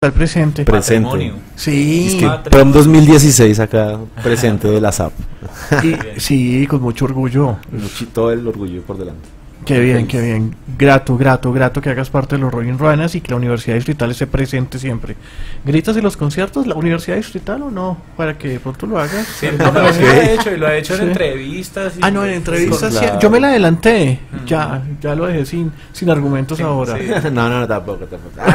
Al presente. Presente. Sí. Es que PROM 2016 acá, presente de la SAP. Sí, con mucho orgullo. Todo el orgullo por delante. Qué bien, qué bien. Grato que hagas parte de los Rolling Ruanas y que la Universidad Distrital esté presente siempre. ¿Gritas en los conciertos la Universidad Distrital o no? Para que de pronto lo hagas. Sí, no, pero sí lo ha hecho, y lo ha hecho en entrevistas. Ah, no, en entrevistas sí, yo me la adelanté. Ya lo dejé sin argumentos ahora. Sí. No, tampoco.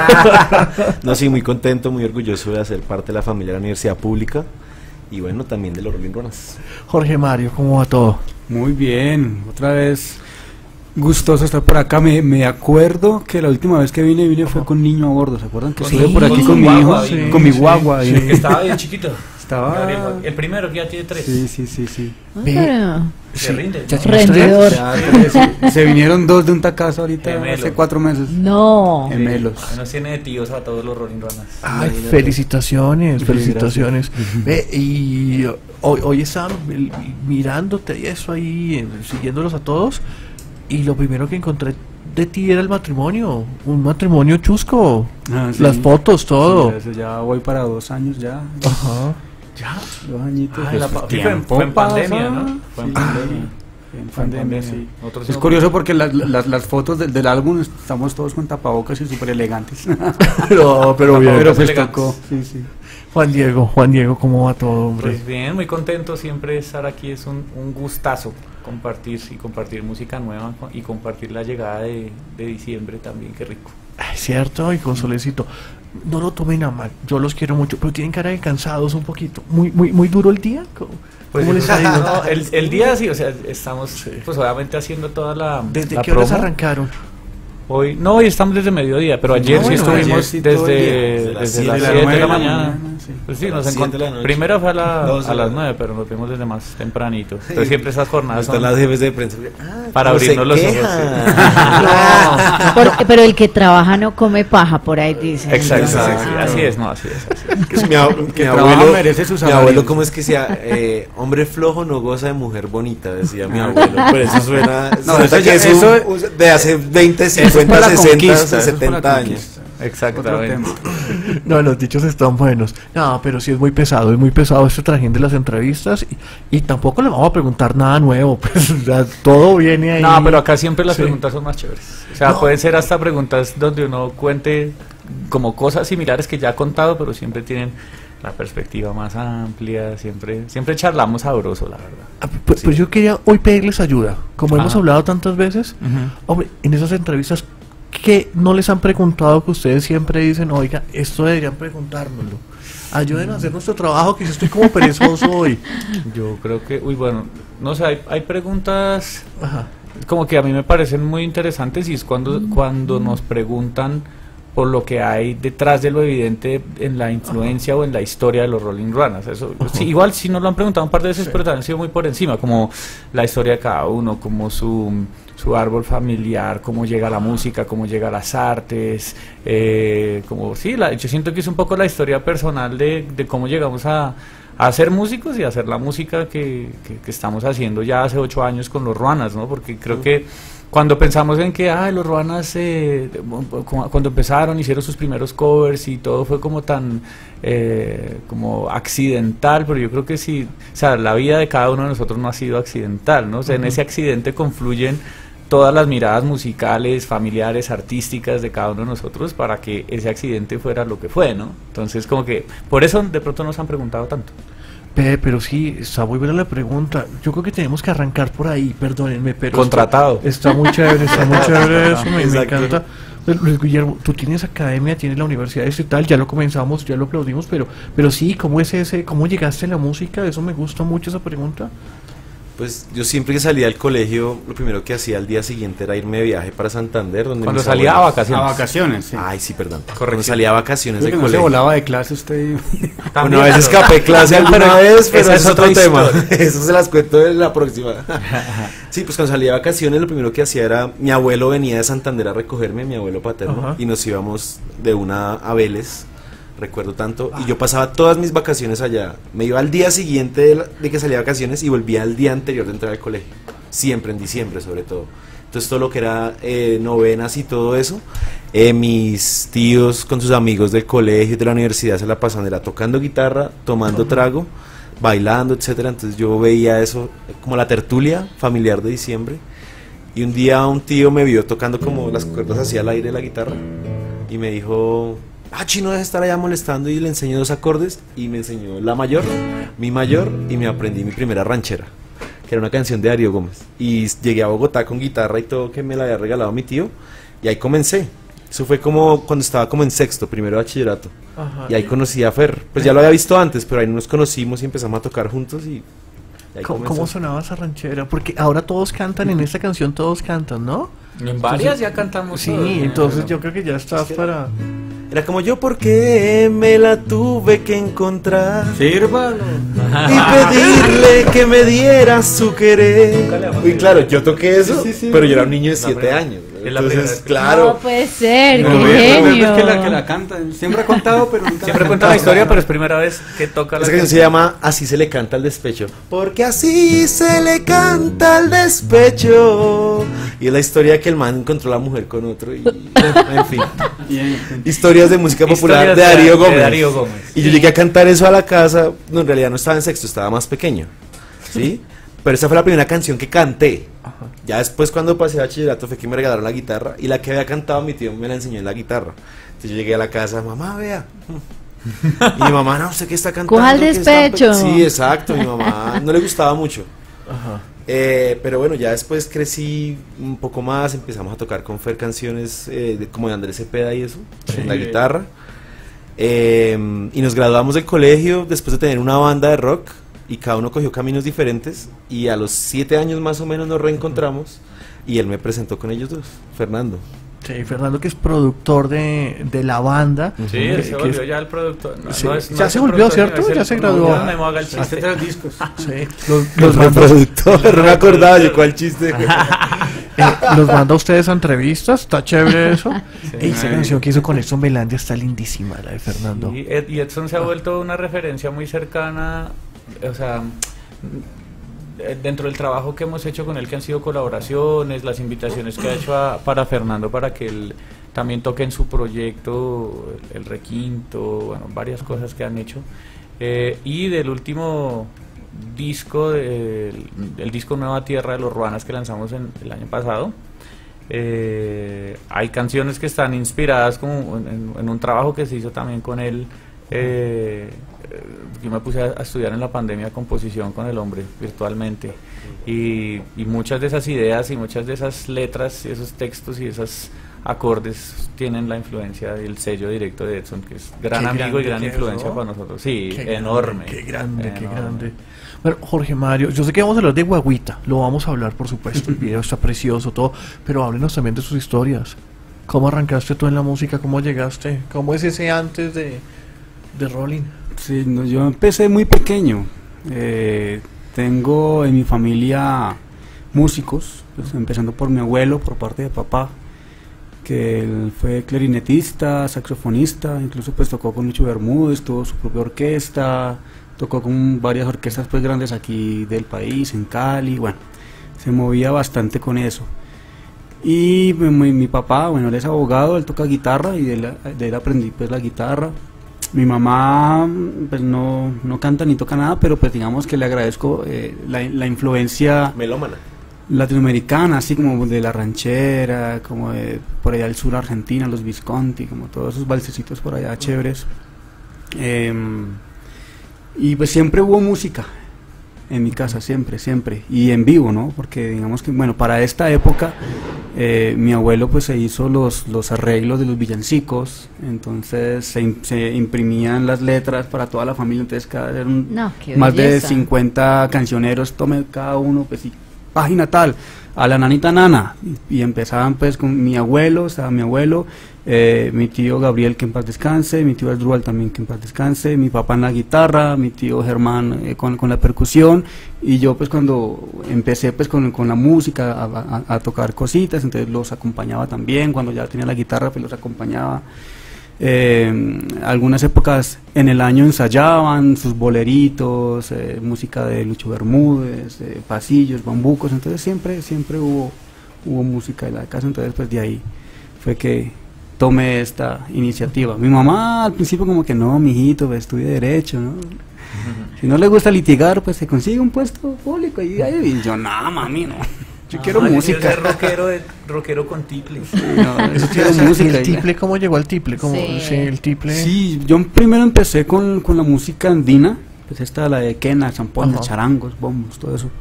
No, sí, muy contento, muy orgulloso de ser parte de la familia de la universidad pública y bueno, también de los Rolling Ruanas. Jorge Mario, ¿cómo va todo? Muy bien, otra vez gustoso estar por acá. Me acuerdo que la última vez que vine fue con niño a bordo, ¿se acuerdan? Que estuve por aquí con mi hijo, con mi guagua. Sí, que estaba bien chiquito. Estaba el primero que ya tiene 3. Sí. Se rinde. Rendidor. Se vinieron 2 de un tacazo ahorita hace 4 meses. No. Gemelos. Nos tiene de tíos a todos los Rolling Ruanas. Ay, felicitaciones. Ve, y hoy estaban mirándote y eso ahí, siguiéndolos a todos, y lo primero que encontré de ti era el matrimonio, un matrimonio chusco, Sí. las fotos, todo. Sí, ya voy para 2 años ya. Ajá. Ya, 2 añitos. Fue en pandemia, ¿no? Fue en pandemia, sí. Nosotros Es curioso porque las fotos del álbum estamos todos con tapabocas y súper elegantes. Pero bien. Pero pues elegantes. tocó, sí. Juan Diego, ¿cómo va todo, hombre? Pues bien, muy contento siempre estar aquí, es un gustazo compartir música nueva y compartir la llegada de diciembre también, qué rico. Ay, cierto, y con Solecito. No lo tomen a mal, yo los quiero mucho, pero tienen cara de cansados un poquito. Muy duro el día. ¿Cómo les ha ido? No, el día sí, o sea, estamos pues obviamente haciendo toda la ¿Desde la qué horas promo. arrancaron? Hoy estamos desde mediodía, pero ayer sí estuvimos ayer sí todo el día. desde las 7 de la mañana. Pues sí, nos encontramos. Primero fue a las 9, pero nos vimos desde más tempranito. Entonces siempre esas jornadas Están son las jefes de prensa. para abrirnos los ojos. No, pero el que trabaja no come paja, por ahí dicen. Exacto, Exacto. así es, no, así es. Mi trabaja abuelo merece su mi salario. abuelo, ¿cómo es que decía? Hombre flojo no goza de mujer bonita, decía mi abuelo. Pero eso suena, No, eso eso ya- es eso- de hace 20, Eso es 50, para la 60, conquista, eso es para 70 la años. conquista. Otro Exactamente. tema. No, los dichos están buenos. No, pero sí es muy pesado este trajín de las entrevistas y tampoco le vamos a preguntar nada nuevo, pues o sea, todo viene ahí. No, pero acá siempre las Sí. preguntas son más chéveres. O sea, No. pueden ser hasta preguntas donde uno cuente como cosas similares que ya ha contado, pero siempre tienen la perspectiva más amplia, siempre charlamos sabroso, la verdad. Pues yo quería hoy pedirles ayuda, como hemos Ajá. hablado tantas veces, hombre, en esas entrevistas que no les han preguntado, que ustedes siempre dicen, oiga, esto deberían preguntárnoslo. Ayuden a hacer nuestro trabajo, que yo estoy como perezoso hoy. Yo creo que, bueno, no sé, hay preguntas Ajá. como que a mí me parecen muy interesantes y es cuando nos preguntan por lo que hay detrás de lo evidente en la influencia o en la historia de los Rolling Ruanas. Eso, sí, igual si nos lo han preguntado un par de veces, pero también han sido muy por encima, como la historia de cada uno, como su árbol familiar, cómo llega la música, cómo llega las artes, como sí, yo siento que es un poco la historia personal de cómo llegamos a ser músicos y a hacer la música que estamos haciendo ya hace 8 años con los Ruanas, ¿no? Porque creo que cuando pensamos en que los Ruanas cuando empezaron hicieron sus primeros covers y todo fue como tan como accidental, pero yo creo que sí, o sea, la vida de cada uno de nosotros no ha sido accidental, ¿no? O sea, en ese accidente confluyen todas las miradas musicales, familiares, artísticas de cada uno de nosotros para que ese accidente fuera lo que fue, ¿no? Entonces como que por eso de pronto nos han preguntado tanto. Pero sí, está muy buena la pregunta. Yo creo que tenemos que arrancar por ahí, perdónenme, pero Contratado. Está muy chévere, eso, me Exacto. encanta. Luis Guillermo, tú tienes academia, tienes la universidad distrital, ya lo comenzamos, ya lo aplaudimos, pero sí, ¿cómo es cómo llegaste a la música? Eso me gusta mucho esa pregunta. Pues yo siempre que salía del colegio, lo primero que hacía al día siguiente era irme de viaje para Santander, donde Cuando mis salía a abuelos- vacaciones. A vacaciones, sí. Ay, sí, perdón. Correcto. Cuando salía a vacaciones Creo del que no se colegio. volaba de clase usted. Una vez escapé clase alguna vez, pero esa es es otro otra tema. historia. Eso se las cuento en la próxima. Sí, pues cuando salía de vacaciones lo primero que hacía era, mi abuelo venía de Santander a recogerme, mi abuelo paterno, Ajá. y nos íbamos de una a Vélez, recuerdo tanto, y yo pasaba todas mis vacaciones allá. Me iba al día siguiente de que salía de vacaciones y volvía al día anterior de entrar al colegio, siempre en diciembre sobre todo. entonces todo lo que era novenas y todo eso, mis tíos con sus amigos del colegio y de la universidad se la pasaban era tocando guitarra, tomando trago, bailando, etcétera. Entonces yo veía eso como la tertulia familiar de diciembre, y un día un tío me vio tocando como las cuerdas hacia el aire de la guitarra y me dijo: Chino, deja de estar allá molestando, y le enseñé 2 acordes y me enseñó la mayor, mi mayor, y me aprendí mi primera ranchera, que era una canción de Darío Gómez, y llegué a Bogotá con guitarra y todo, que me la había regalado mi tío, y ahí comencé. Eso fue como cuando estaba como en sexto, primero de bachillerato. Ajá. Y ahí conocí a Fer, pues ya lo había visto antes, pero ahí nos conocimos y empezamos a tocar juntos, y ahí ¿Cómo sonaba esa ranchera? Porque ahora todos cantan, en esta canción todos cantan, ¿no? En varias ya cantamos. Sí, entonces yo creo que ya estás para... Era como yo porque me la tuve que encontrar. Sírvalo. Y pedirle que me diera su querer. Y claro, yo toqué eso, pero yo era un niño de 7 años. Entonces, claro. No puede ser, No, qué genio. es que la canta. Siempre ha contado, pero nunca Siempre cuenta la historia, pero es primera vez que toca la Esa canción se llama Así se le canta al despecho. Porque así se le canta al despecho. Y es la historia de que el man encontró a la mujer con otro. Y, en fin. Historias de música popular de Darío Gómez. Y yo llegué a cantar eso a la casa. No, en realidad no estaba en sexto, estaba más pequeño. ¿Sí? Pero esa fue la primera canción que canté. Ajá. Ya después, cuando pasé a bachillerato, fue que me regalaron la guitarra, y la que había cantado mi tío me la enseñó en la guitarra. Entonces yo llegué a la casa: mamá, vea. Y mi mamá: no sé qué está cantando. ¿Cuál despecho? Sí, exacto. Mi mamá no le gustaba mucho. Ajá. Pero bueno, ya después crecí un poco más, empezamos a tocar con Fer canciones como de Andrés Cepeda y eso, sí, en la guitarra. Y nos graduamos del colegio después de tener una banda de rock, y cada uno cogió caminos diferentes, y a los 7 años más o menos nos reencontramos, y él me presentó con ellos 2, Fernando. Sí, Fernando, que es productor de la banda. Sí, él se volvió ya el productor. Ya se volvió, ¿cierto? Ya se graduó. Hace 3 discos. Sí. Los productor, no me acordaba de cuál chiste. Los manda a ustedes a entrevistas, está chévere eso. Sí, esa canción que hizo con Edson Belandia está lindísima, la de Fernando. Y Edson se ha vuelto una referencia muy cercana, o sea, dentro del trabajo que hemos hecho con él, que han sido colaboraciones, las invitaciones que ha hecho para Fernando para que él también toque en su proyecto, el Requinto, bueno, varias cosas que han hecho. Y del último disco, el disco Nueva Tierra de los Ruanas, que lanzamos el año pasado, hay canciones que están inspiradas como en un trabajo que se hizo también con él. Yo me puse a estudiar en la pandemia composición con el hombre virtualmente, y muchas de esas ideas y muchas de esas letras y esos textos y esos acordes tienen la influencia y el sello directo de Edson, que es gran amigo y gran influencia para nosotros. Sí, enorme. Qué grande. Bueno, Jorge Mario, yo sé que vamos a hablar de Guaguita, lo vamos a hablar, por supuesto, el video está precioso, todo, pero háblenos también de sus historias. ¿Cómo arrancaste tú en la música? ¿Cómo llegaste? ¿Cómo es ese antes de Rolling? Sí, no, yo empecé muy pequeño. Tengo en mi familia músicos, pues, empezando por mi abuelo, por parte de papá, que él fue clarinetista, saxofonista, incluso pues tocó con Lucho Bermúdez, tuvo su propia orquesta, tocó con varias orquestas pues grandes aquí del país, en Cali, bueno, se movía bastante con eso. Y mi papá, bueno, él es abogado, él toca guitarra, y de él aprendí pues la guitarra. Mi mamá pues no canta ni toca nada, pero pues digamos que le agradezco la influencia melómana latinoamericana, así como de la ranchera, como de por allá del sur Argentina, los Visconti, como todos esos valsecitos por allá chéveres. Y pues siempre hubo música en mi casa, siempre, y en vivo, ¿no? Porque digamos que, bueno, para esta época mi abuelo pues se hizo los arreglos de los villancicos, entonces se imprimían las letras para toda la familia, entonces eran más de 50 cancioneros, tome cada uno, pues, y página tal, a la nanita nana, y empezaban pues con mi abuelo, estaba mi abuelo, mi tío Gabriel, que en paz descanse, mi tío Asdrúbal también, que en paz descanse, mi papá en la guitarra, mi tío Germán con la percusión, y yo pues cuando empecé pues con la música a tocar cositas, entonces los acompañaba también, cuando ya tenía la guitarra pues los acompañaba. Algunas épocas en el año ensayaban sus boleritos, música de Lucho Bermúdez, pasillos, bambucos, entonces siempre hubo hubo música en la casa, entonces pues de ahí fue que tomé esta iniciativa. Mi mamá al principio como que no, mijito, estudie Derecho, ¿no? Si no le gusta litigar, pues se consigue un puesto público y yo, no, mami, no. Yo quiero música. Rockero con tiple. Sí, no, Eso quiero quiere decir, música. ¿el tiple cómo llegó al tiple? ¿Cómo, Sí. sí, el tiple. Sí, yo primero empecé con la música andina, pues esta, la de quena, zampoñas, Ajá. charangos, bombos, todo eso.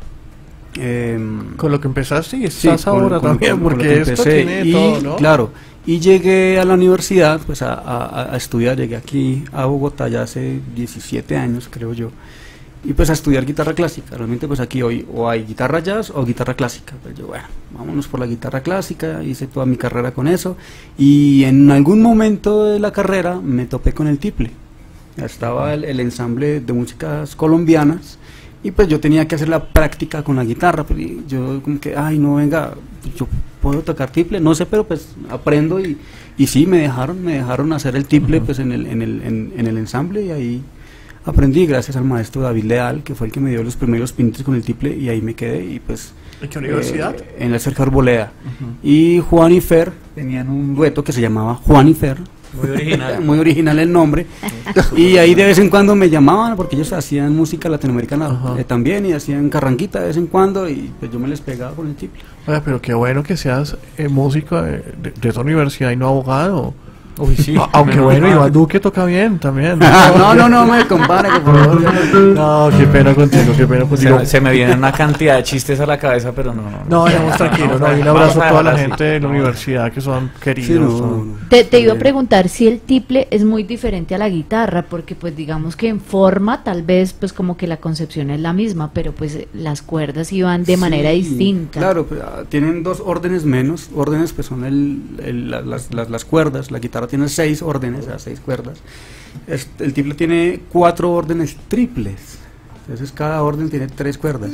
Con lo que empezaste y Sí, estás ahora también, con lo porque que esto empecé. tiene Y, todo, ¿no? claro, y llegué a la universidad, pues a estudiar, llegué aquí a Bogotá ya hace 17 años, creo yo, y pues a estudiar guitarra clásica. Realmente pues aquí hoy o hay guitarra jazz o guitarra clásica. Pues yo, bueno, vámonos por la guitarra clásica, hice toda mi carrera con eso, y en algún momento de la carrera me topé con el tiple. Estaba el ensamble de músicas colombianas, y pues yo tenía que hacer la práctica con la guitarra, pero yo como que, ay no, venga, yo puedo tocar tiple, no sé, pero pues aprendo, y sí, me dejaron hacer el tiple pues en el ensamble, y ahí aprendí gracias al maestro David Leal, que fue el que me dio los primeros pinitos con el tiple, y ahí me quedé, y pues... ¿En qué universidad? En la Sergio Arboleda. Y Juan y Fer tenían un dueto que se llamaba Juan y Fer. Muy original. Muy original el nombre. Y ahí de vez en cuando me llamaban, porque ellos hacían música latinoamericana Ajá. también, y hacían carranquita de vez en cuando, y pues yo me les pegaba con el tiple. Oiga, pero qué bueno que seas músico de esa universidad y no abogado. Uy, sí. Aunque bueno, Iván Duque toca bien también. No me compare, que por favor. No, qué pena contigo, qué pena contigo. Se me vienen una cantidad de chistes a la cabeza, pero no. No, estamos tranquilos, no, y un Vamos abrazo a toda la dejarlo gente así. de la universidad que son queridos. Sí, no, son- no. Te iba a preguntar si el tiple es muy diferente a la guitarra, porque pues digamos que en forma tal vez pues como que la concepción es la misma, pero pues las cuerdas iban de manera Sí, distinta. Claro, pues, tienen dos órdenes menos. Órdenes pues son las cuerdas. La guitarra tiene 6 órdenes, o sea, 6 cuerdas. El tiple tiene 4 órdenes triples. Entonces cada orden tiene 3 cuerdas.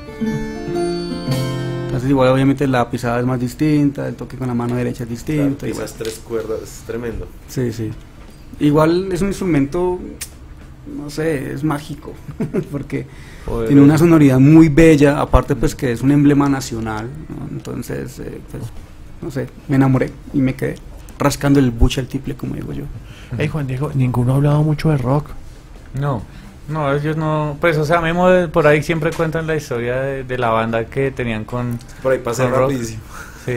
Entonces igual obviamente la pisada es más distinta, el toque con la mano derecha es distinto. Y más 3 cuerdas, es tremendo. Sí, sí. Igual es un instrumento, no sé, es mágico, porque Poderoso. tiene una sonoridad muy bella, aparte pues que es un emblema nacional, ¿no? Entonces, pues, no sé, me enamoré y me quedé rascando el buche al tiple, como digo yo. Hey, Juan Diego, ninguno ha hablado mucho de rock. No, ellos no. Pues, o sea, Memo por ahí siempre cuentan la historia de la banda que tenían con. Por ahí pasé Con rock. rapidísimo. Sí.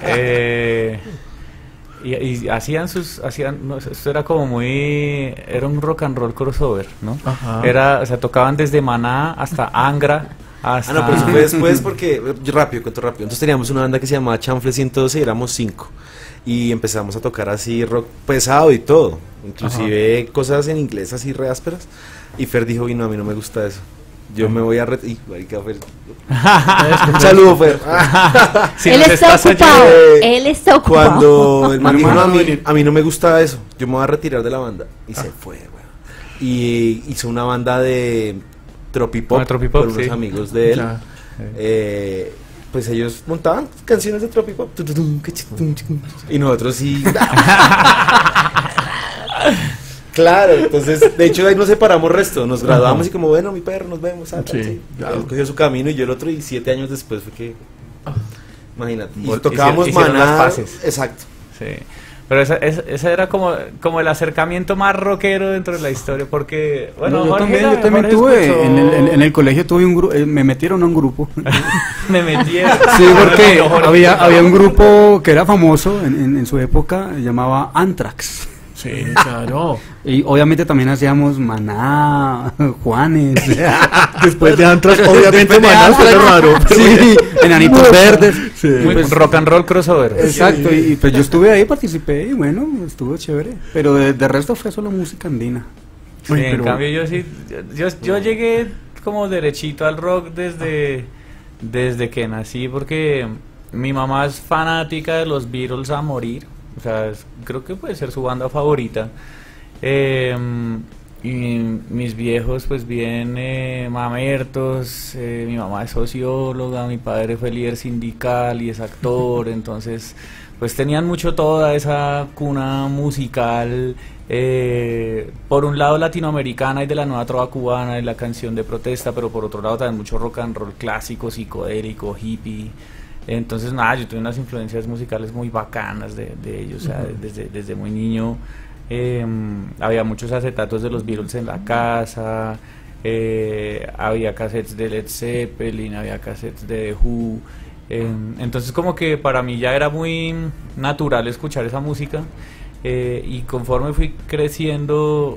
Y hacían no, esto era como muy, era un rock and roll crossover, ¿no? Ajá. O sea, tocaban desde Maná hasta Angra, hasta... Ah, no, pero eso fue después porque, yo cuento rápido. Entonces teníamos una banda que se llamaba Chanfle 112 y éramos 5. Y empezamos a tocar así rock pesado y todo. Inclusive cosas en inglés así re ásperas. Y Fer dijo, y no, a mí no me gusta eso. Yo me voy a retirar. marica, Fer. Un saludo, Fer. Si Él nos está estás ocupado, oyendo, él está ocupado. Cuando el man dijo, no, Hermano, a mí no me gusta eso. Yo me voy a retirar de la banda. Y se fue, weón. Y hizo una banda de Tropipop, Ah, Tropipop, con unos sí. amigos de él. Ya. Pues ellos montaban canciones de Tropipop. Y nosotros sí. Claro, entonces, de hecho ahí nos separamos resto, nos graduamos y como, bueno, mi perro, nos vemos. Sí, claro. Él cogió su camino y yo el otro, y 7 años después fue que, imagínate, y Vol- tocábamos hicieron Maná, las paces. exacto. Sí. Pero esa era como el acercamiento más rockero dentro de la historia, porque, bueno, No, yo Jorge también Jorge tuve, escuchó- en el colegio tuve un grupo, me metieron a un grupo. Me metieron. Sí, porque había un grupo que era famoso en su época, se llamaba Anthrax. Sí, claro. Y obviamente también hacíamos Maná, Juanes. Después de Anthrax, obviamente Después de Maná Anthrax, suena raro. Sí, Enanitos Verdes. Sí. Muy Pues, rock and roll crossover. exacto, y pues yo estuve ahí, participé y bueno, estuvo chévere. Pero de resto fue solo música andina. Sí, Uy, en pero- cambio yo sí, yo llegué como derechito al rock desde que nací, porque mi mamá es fanática de los Beatles a morir, o sea, creo que puede ser su banda favorita. Y mis viejos pues bien mamertos, mi mamá es socióloga, mi padre fue líder sindical y es actor, entonces pues tenían mucho toda esa cuna musical, por un lado latinoamericana y de la nueva trova cubana y la canción de protesta, pero por otro lado también mucho rock and roll clásico, psicodélico, hippie. Entonces, nada, yo tuve unas influencias musicales muy bacanas de ellos, o sea, desde muy niño. Había muchos acetatos de los Beatles en la casa, había cassettes de Led Zeppelin, había cassettes de The Who. Entonces como que para mí ya era muy natural escuchar esa música, y conforme fui creciendo,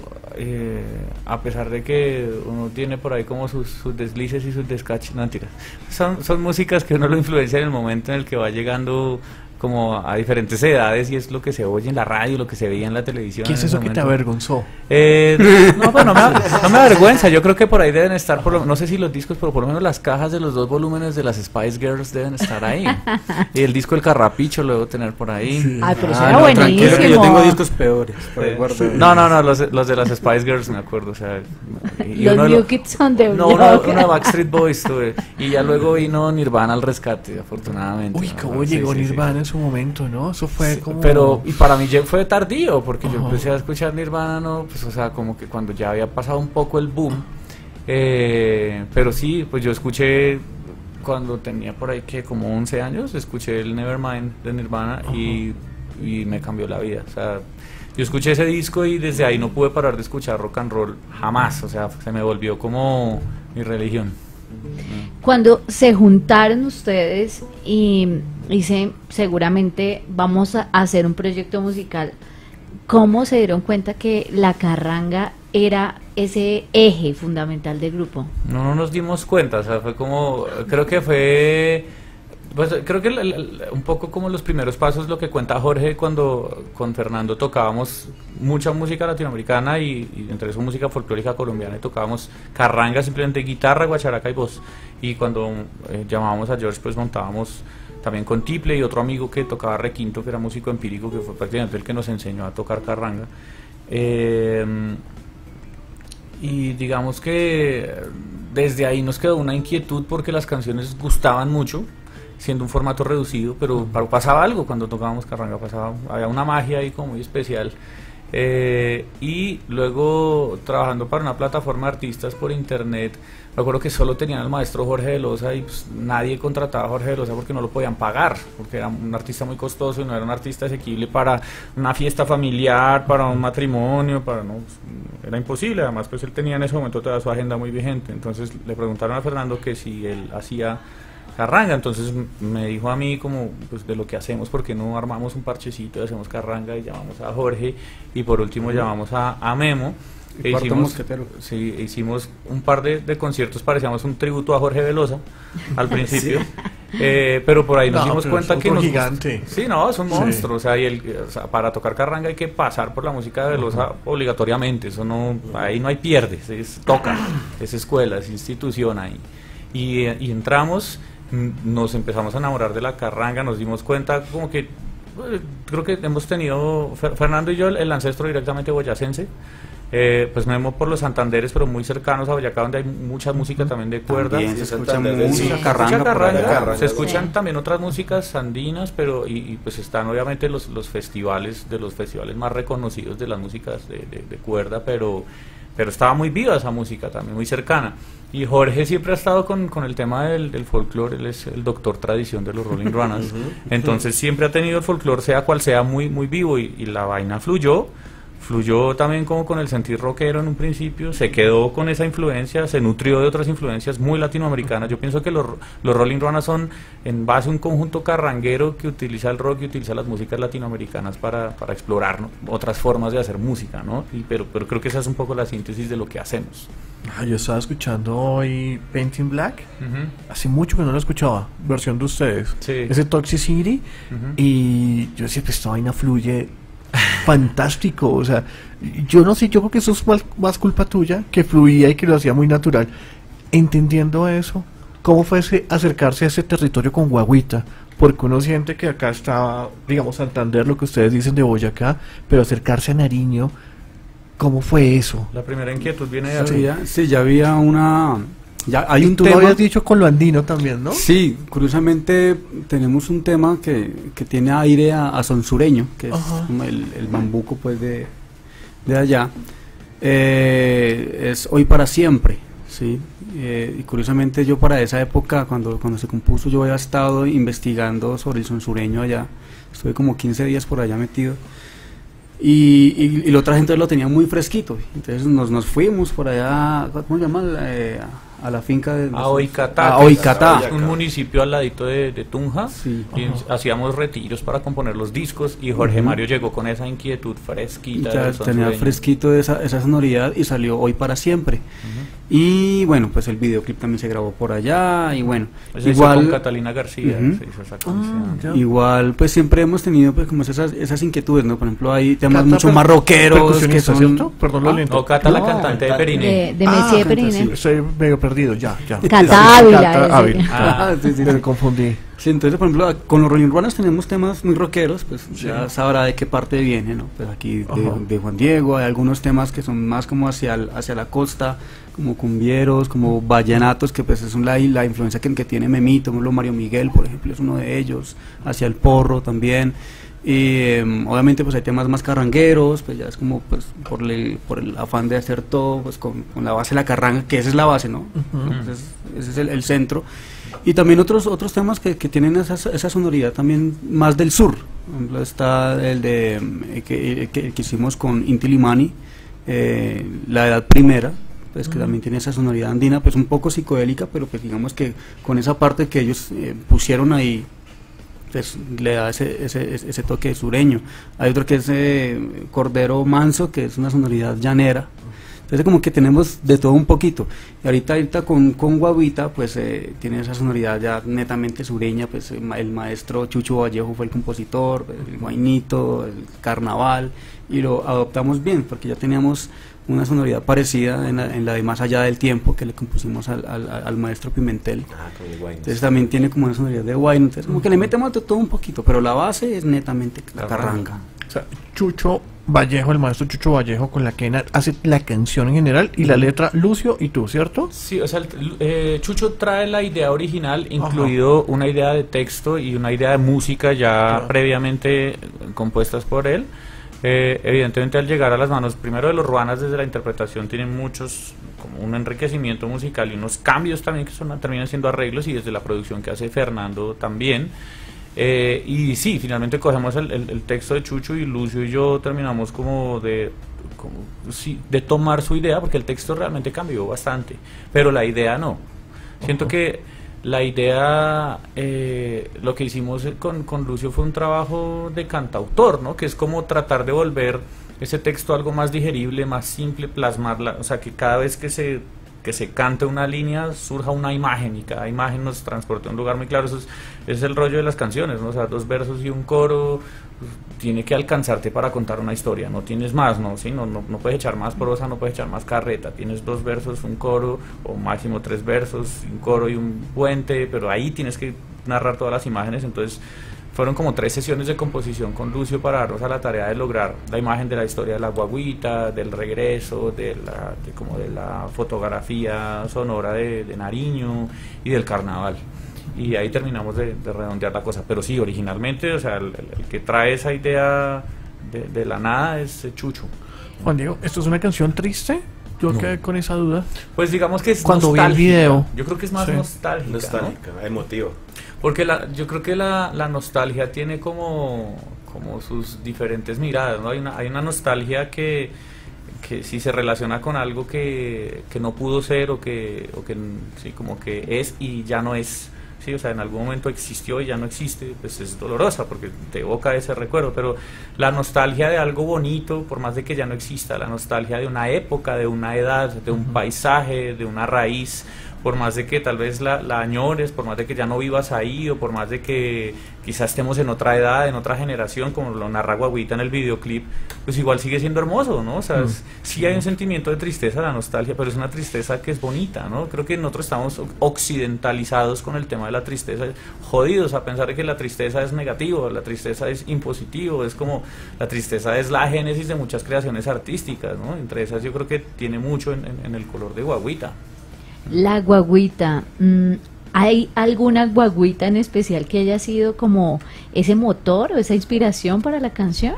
a pesar de que uno tiene por ahí como sus deslices y sus descaches, no, mentira, son músicas que uno lo influencia en el momento en el que va llegando como a diferentes edades, y es lo que se oye en la radio, lo que se veía en la televisión. ¿Qué es eso que te avergonzó? No, pues no me avergüenza. Yo creo que por ahí deben estar, no sé si los discos, pero por lo menos las cajas de los 2 volúmenes de las Spice Girls deben estar ahí. Y el disco El Carrapicho lo debo tener por ahí. Sí. Ay, pero eso Ah, era no, tranquilo, que yo buenísimo. tengo discos peores. Por ahí guardado. No, los de las Spice Girls me acuerdo, o sea, y Los uno de New Kids on the no, Block. uno de Backstreet Boys tuve, y ya luego vino Nirvana al rescate, afortunadamente. Uy, ¿no? cómo Sí, llegó sí, sí. Nirvana en su momento, ¿no? Eso fue Sí, como... pero y para mí ya fue tardío, porque yo Ajá. empecé a escuchar Nirvana, no, pues o sea, como que cuando ya había pasado un poco el boom, pero sí, pues yo escuché cuando tenía por ahí que como 11 años, escuché el Nevermind de Nirvana, y me cambió la vida, o sea, yo escuché ese disco y desde ahí no pude parar de escuchar rock and roll jamás, o sea, se me volvió como mi religión. Cuando se juntaron ustedes y seguramente vamos a hacer un proyecto musical, ¿cómo se dieron cuenta que la carranga era ese eje fundamental del grupo? No nos dimos cuenta, o sea, fue como, creo que fue, pues creo que un poco como los primeros pasos, lo que cuenta Jorge, cuando con Fernando tocábamos mucha música latinoamericana y entre eso música folclórica colombiana, y tocábamos carranga, simplemente guitarra, guacharaca y voz, y cuando llamábamos a George, pues montábamos también con tiple y otro amigo que tocaba requinto, que era músico empírico, que fue prácticamente el que nos enseñó a tocar carranga. Y digamos que desde ahí nos quedó una inquietud porque las canciones gustaban mucho, siendo un formato reducido, pero pasaba algo cuando tocábamos carranga, había una magia ahí como muy especial. Y luego trabajando para una plataforma de artistas por internet, me acuerdo que solo tenían al maestro Jorge de Loza, y pues nadie contrataba a Jorge de Loza porque no lo podían pagar, porque era un artista muy costoso y no era un artista asequible para una fiesta familiar, para un matrimonio, era imposible. Además, pues él tenía en ese momento toda su agenda muy vigente. Entonces le preguntaron a Fernando que si él hacía carranga, entonces me dijo a mí como, pues, de lo que hacemos, porque no armamos un parchecito y hacemos carranga, y llamamos a Jorge, y por último llamamos a Memo. Hicimos un par de conciertos, parecíamos un tributo a Jorge Velosa al principio, pero por ahí nos dimos cuenta que nos gigante. Sí, no, es un monstruo, o sea, para tocar carranga hay que pasar por la música de Velosa obligatoriamente, eso no, ahí no hay pierde, toca, es escuela, es institución ahí, y entramos, nos empezamos a enamorar de la carranga, nos dimos cuenta como que creo que hemos tenido, Fernando y yo, el ancestro directamente boyacense, pues Memo por los Santanderes, pero muy cercanos a Boyacá, donde hay mucha música también de cuerda. También se escucha Santander, mucha sí. carranga. Se escuchan también otras músicas andinas, pero y pues están obviamente los festivales, de los festivales más reconocidos de las músicas de cuerda, pero estaba muy viva esa música también, muy cercana. Y Jorge siempre ha estado con el tema del folclore, él es el doctor tradición de los Rolling Runners, entonces siempre ha tenido el folclore, sea cual sea, muy, muy vivo, y la vaina fluyó también como con el sentir rockero en un principio, se quedó con esa influencia, se nutrió de otras influencias muy latinoamericanas. Yo pienso que los Rolling Runners son en base a un conjunto carranguero que utiliza el rock y utiliza las músicas latinoamericanas para explorar, ¿no?, otras formas de hacer música, ¿no? Pero creo que esa es un poco la síntesis de lo que hacemos. Yo estaba escuchando hoy Painting Black, hace mucho que no lo escuchaba, versión de ustedes, Sí. ese Toxicity, y yo decía, pues esta vaina fluye fantástico, o sea, yo no sé, yo creo que eso es más culpa tuya, que fluía y que lo hacía muy natural. Entendiendo eso, ¿cómo fue acercarse a ese territorio con guagüita? Porque uno siente que acá está, digamos, Santander, lo que ustedes dicen de Boyacá, pero acercarse a Nariño, ¿cómo fue eso? La primera inquietud viene de aquí. Sí, ya había ya hay un Tú tema. lo habías dicho con lo andino también, ¿no? Sí, curiosamente tenemos un tema que tiene aire a son sureño, que es como el bambuco pues de allá. Es Hoy para Siempre. Sí, y curiosamente yo para esa época, cuando se compuso, yo había estado investigando sobre el son sureño allá, estuve como 15 días por allá metido, y la otra gente lo tenía muy fresquito, entonces nos fuimos por allá, ¿cómo se llama? A la finca de... Oicatá, a Oicatá. que es un municipio al ladito de Tunja, Sí. y hacíamos retiros para componer los discos, y Jorge Mario llegó con esa inquietud Y fresquita. ya del son tenía sureño. fresquito esa sonoridad y salió Hoy para Siempre. Y bueno, pues el videoclip también se grabó por allá y bueno, Pues se hizo con igual Catalina García, Ujú. se hizo esa canción. ya. igual pues siempre hemos tenido pues como esas inquietudes, ¿no? Por ejemplo, hay temas Cata, mucho pero- más rockeros que percusionista, son ¿cierto? Perdón, lo ¿Ah? lento. No, Cata, la No, cantante de cantante. Periné. De Messier canta, Periné. sí. Estoy medio perdido, ya. Cata Ávila, Cata ese. Ávila. Ah, sí, sí, Me sí. confundí. Sí, entonces por ejemplo con los Rolling Runners tenemos temas muy rockeros, pues ya sabrá de qué parte viene, ¿no? Pues aquí Ajá. de Juan Diego, hay algunos temas que son más como hacia la costa, como cumbieros, como vallenatos, que pues es la influencia que tiene Memito, por ejemplo Mario Miguel, por ejemplo, es uno de ellos, hacia el porro también. Y obviamente pues hay temas más carrangueros, pues ya es como pues por el afán de hacer todo pues con la base de la carranga, que esa es la base, ¿no? Entonces, ese es el centro. Y también otros temas que tienen esa sonoridad también más del sur. Por ejemplo, está el de que hicimos con Inti Limani, La Edad Primera, pues que también tiene esa sonoridad andina, pues un poco psicodélica, pero pues digamos que con esa parte que ellos pusieron ahí, pues le da ese toque sureño. Hay otro que es Cordero Manso, que es una sonoridad llanera. Entonces como que tenemos de todo un poquito. Y ahorita con Guaguita pues tiene esa sonoridad ya netamente sureña, pues el maestro Chucho Vallejo fue el compositor, el guainito, el carnaval, y lo adoptamos bien porque ya teníamos una sonoridad parecida en la de Más Allá del Tiempo que le compusimos al maestro Pimentel. Ah, con el Guaynas. Entonces también tiene como una sonoridad de guayno, entonces como que le metemos de todo un poquito, pero la base es netamente la carranga. O sea, Chucho Vallejo, el maestro Chucho Vallejo con la que hace la canción en general y la letra Lucio y tú, ¿cierto? Sí, o sea, Chucho trae la idea original, incluido una idea de texto y una idea de música ya Claro. previamente compuestas por él. Evidentemente al llegar a las manos primero de los Ruanas desde la interpretación tienen muchos, como un enriquecimiento musical y unos cambios también que terminan siendo arreglos, y desde la producción que hace Fernando también. Y sí, finalmente cogemos el texto de Chucho y Lucio y yo terminamos de tomar su idea, porque el texto realmente cambió bastante, pero la idea no. Siento que la idea, lo que hicimos con Lucio fue un trabajo de cantautor, ¿no? Que es como tratar de volver ese texto algo más digerible, más simple, plasmarla, o sea, que cada vez que se cante una línea surja una imagen y cada imagen nos transporte a un lugar muy claro. Eso es el rollo de las canciones, ¿no? O sea, 2 versos y un coro tiene que alcanzarte para contar una historia, no tienes más, ¿no? ¿Sí? No puedes echar más prosa, no puedes echar más carreta, tienes 2 versos, un coro, o máximo 3 versos, un coro y un puente, pero ahí tienes que narrar todas las imágenes. Entonces fueron como 3 sesiones de composición con Lucio para darnos a la tarea de lograr la imagen de la historia de la guaguita, del regreso, de la fotografía sonora de Nariño y del carnaval. Y ahí terminamos de redondear la cosa. Pero sí, originalmente, o sea, el que trae esa idea de la nada es Chucho. Juan Diego, ¿esto es una canción triste? Yo quedé con esa duda. Pues digamos que es Cuando vi el nostálgica. video. Yo creo que es más Sí. nostálgica, ¿no? Nostálgica, emotiva. Porque yo creo que la nostalgia tiene como sus diferentes miradas, ¿no? Hay una nostalgia que sí se relaciona con algo que no pudo ser o que sí, como que es y ya no es. Sí, o sea, en algún momento existió y ya no existe, pues es dolorosa porque te evoca ese recuerdo, pero la nostalgia de algo bonito, por más de que ya no exista, la nostalgia de una época, de una edad, de un paisaje, de una raíz, por más de que tal vez la añores, por más de que ya no vivas ahí, o por más de que quizás estemos en otra edad, en otra generación, como lo narra Guaguita en el videoclip, pues igual sigue siendo hermoso, ¿no? O sea, sí hay un sentimiento de tristeza, la nostalgia, pero es una tristeza que es bonita, ¿no? Creo que nosotros estamos occidentalizados con el tema de la tristeza, jodidos a pensar de que la tristeza es negativo, la tristeza es impositivo, es como, la tristeza es la génesis de muchas creaciones artísticas, ¿no? Entre esas yo creo que tiene mucho en el color de Guaguita. La guaguita, ¿hay alguna guaguita en especial que haya sido como ese motor o esa inspiración para la canción?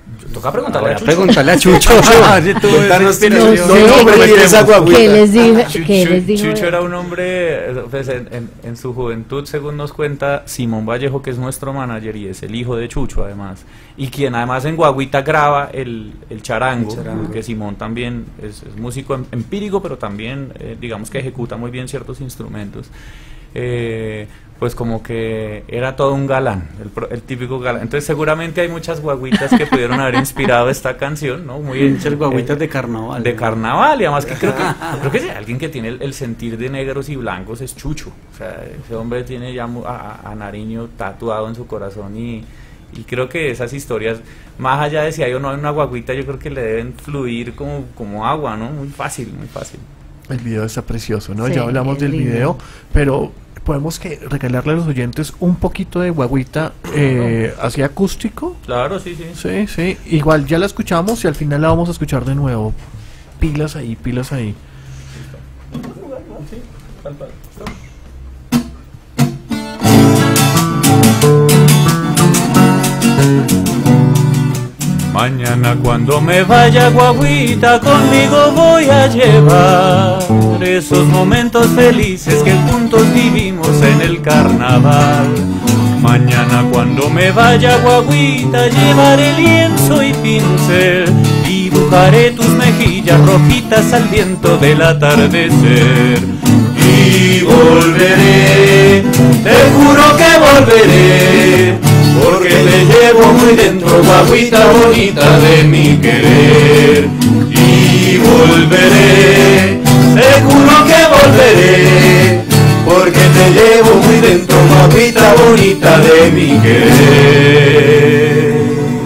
Toca preguntarle a Chucho. Preguntarle a Chucho. Cuéntanos, No ¿qué les dijo? ¿Qué les dijo? Chucho era un hombre, pues, en su juventud, según nos cuenta Simón Vallejo, que es nuestro manager y es el hijo de Chucho además, y quien además en Guaguita graba el charango, porque Simón también es músico empírico, pero también digamos que ejecuta muy bien ciertos instrumentos. Pues como que era todo un galán, el típico galán. Entonces seguramente hay muchas guaguitas que pudieron haber inspirado esta canción, ¿no? Muchas guaguitas de carnaval. De carnaval, y además que creo que si alguien que tiene el sentir de negros y blancos es Chucho. O sea, ese hombre tiene ya a Nariño tatuado en su corazón y creo que esas historias, más allá de si hay o no hay una guaguita, yo creo que le deben fluir como agua, ¿no? Muy fácil, muy fácil. El video está precioso, ¿no? Sí, Ya hablamos del lindo. video, pero podemos regalarle a los oyentes un poquito de guaguita así acústico. Claro, sí. Sí, sí. Igual ya la escuchamos y al final la vamos a escuchar de nuevo. Pilas ahí, pilas ahí. Mañana cuando me vaya guaguita, conmigo voy a llevar esos momentos felices que juntos vivimos en el carnaval. Mañana cuando me vaya guaguita, llevaré lienzo y pincel, dibujaré tus mejillas rojitas al viento del atardecer. Y volveré, te juro que volveré, porque te llevo muy dentro, guaguita bonita de mi querer. Y volveré, te juro que volveré, porque te llevo muy dentro, guaguita bonita de mi querer.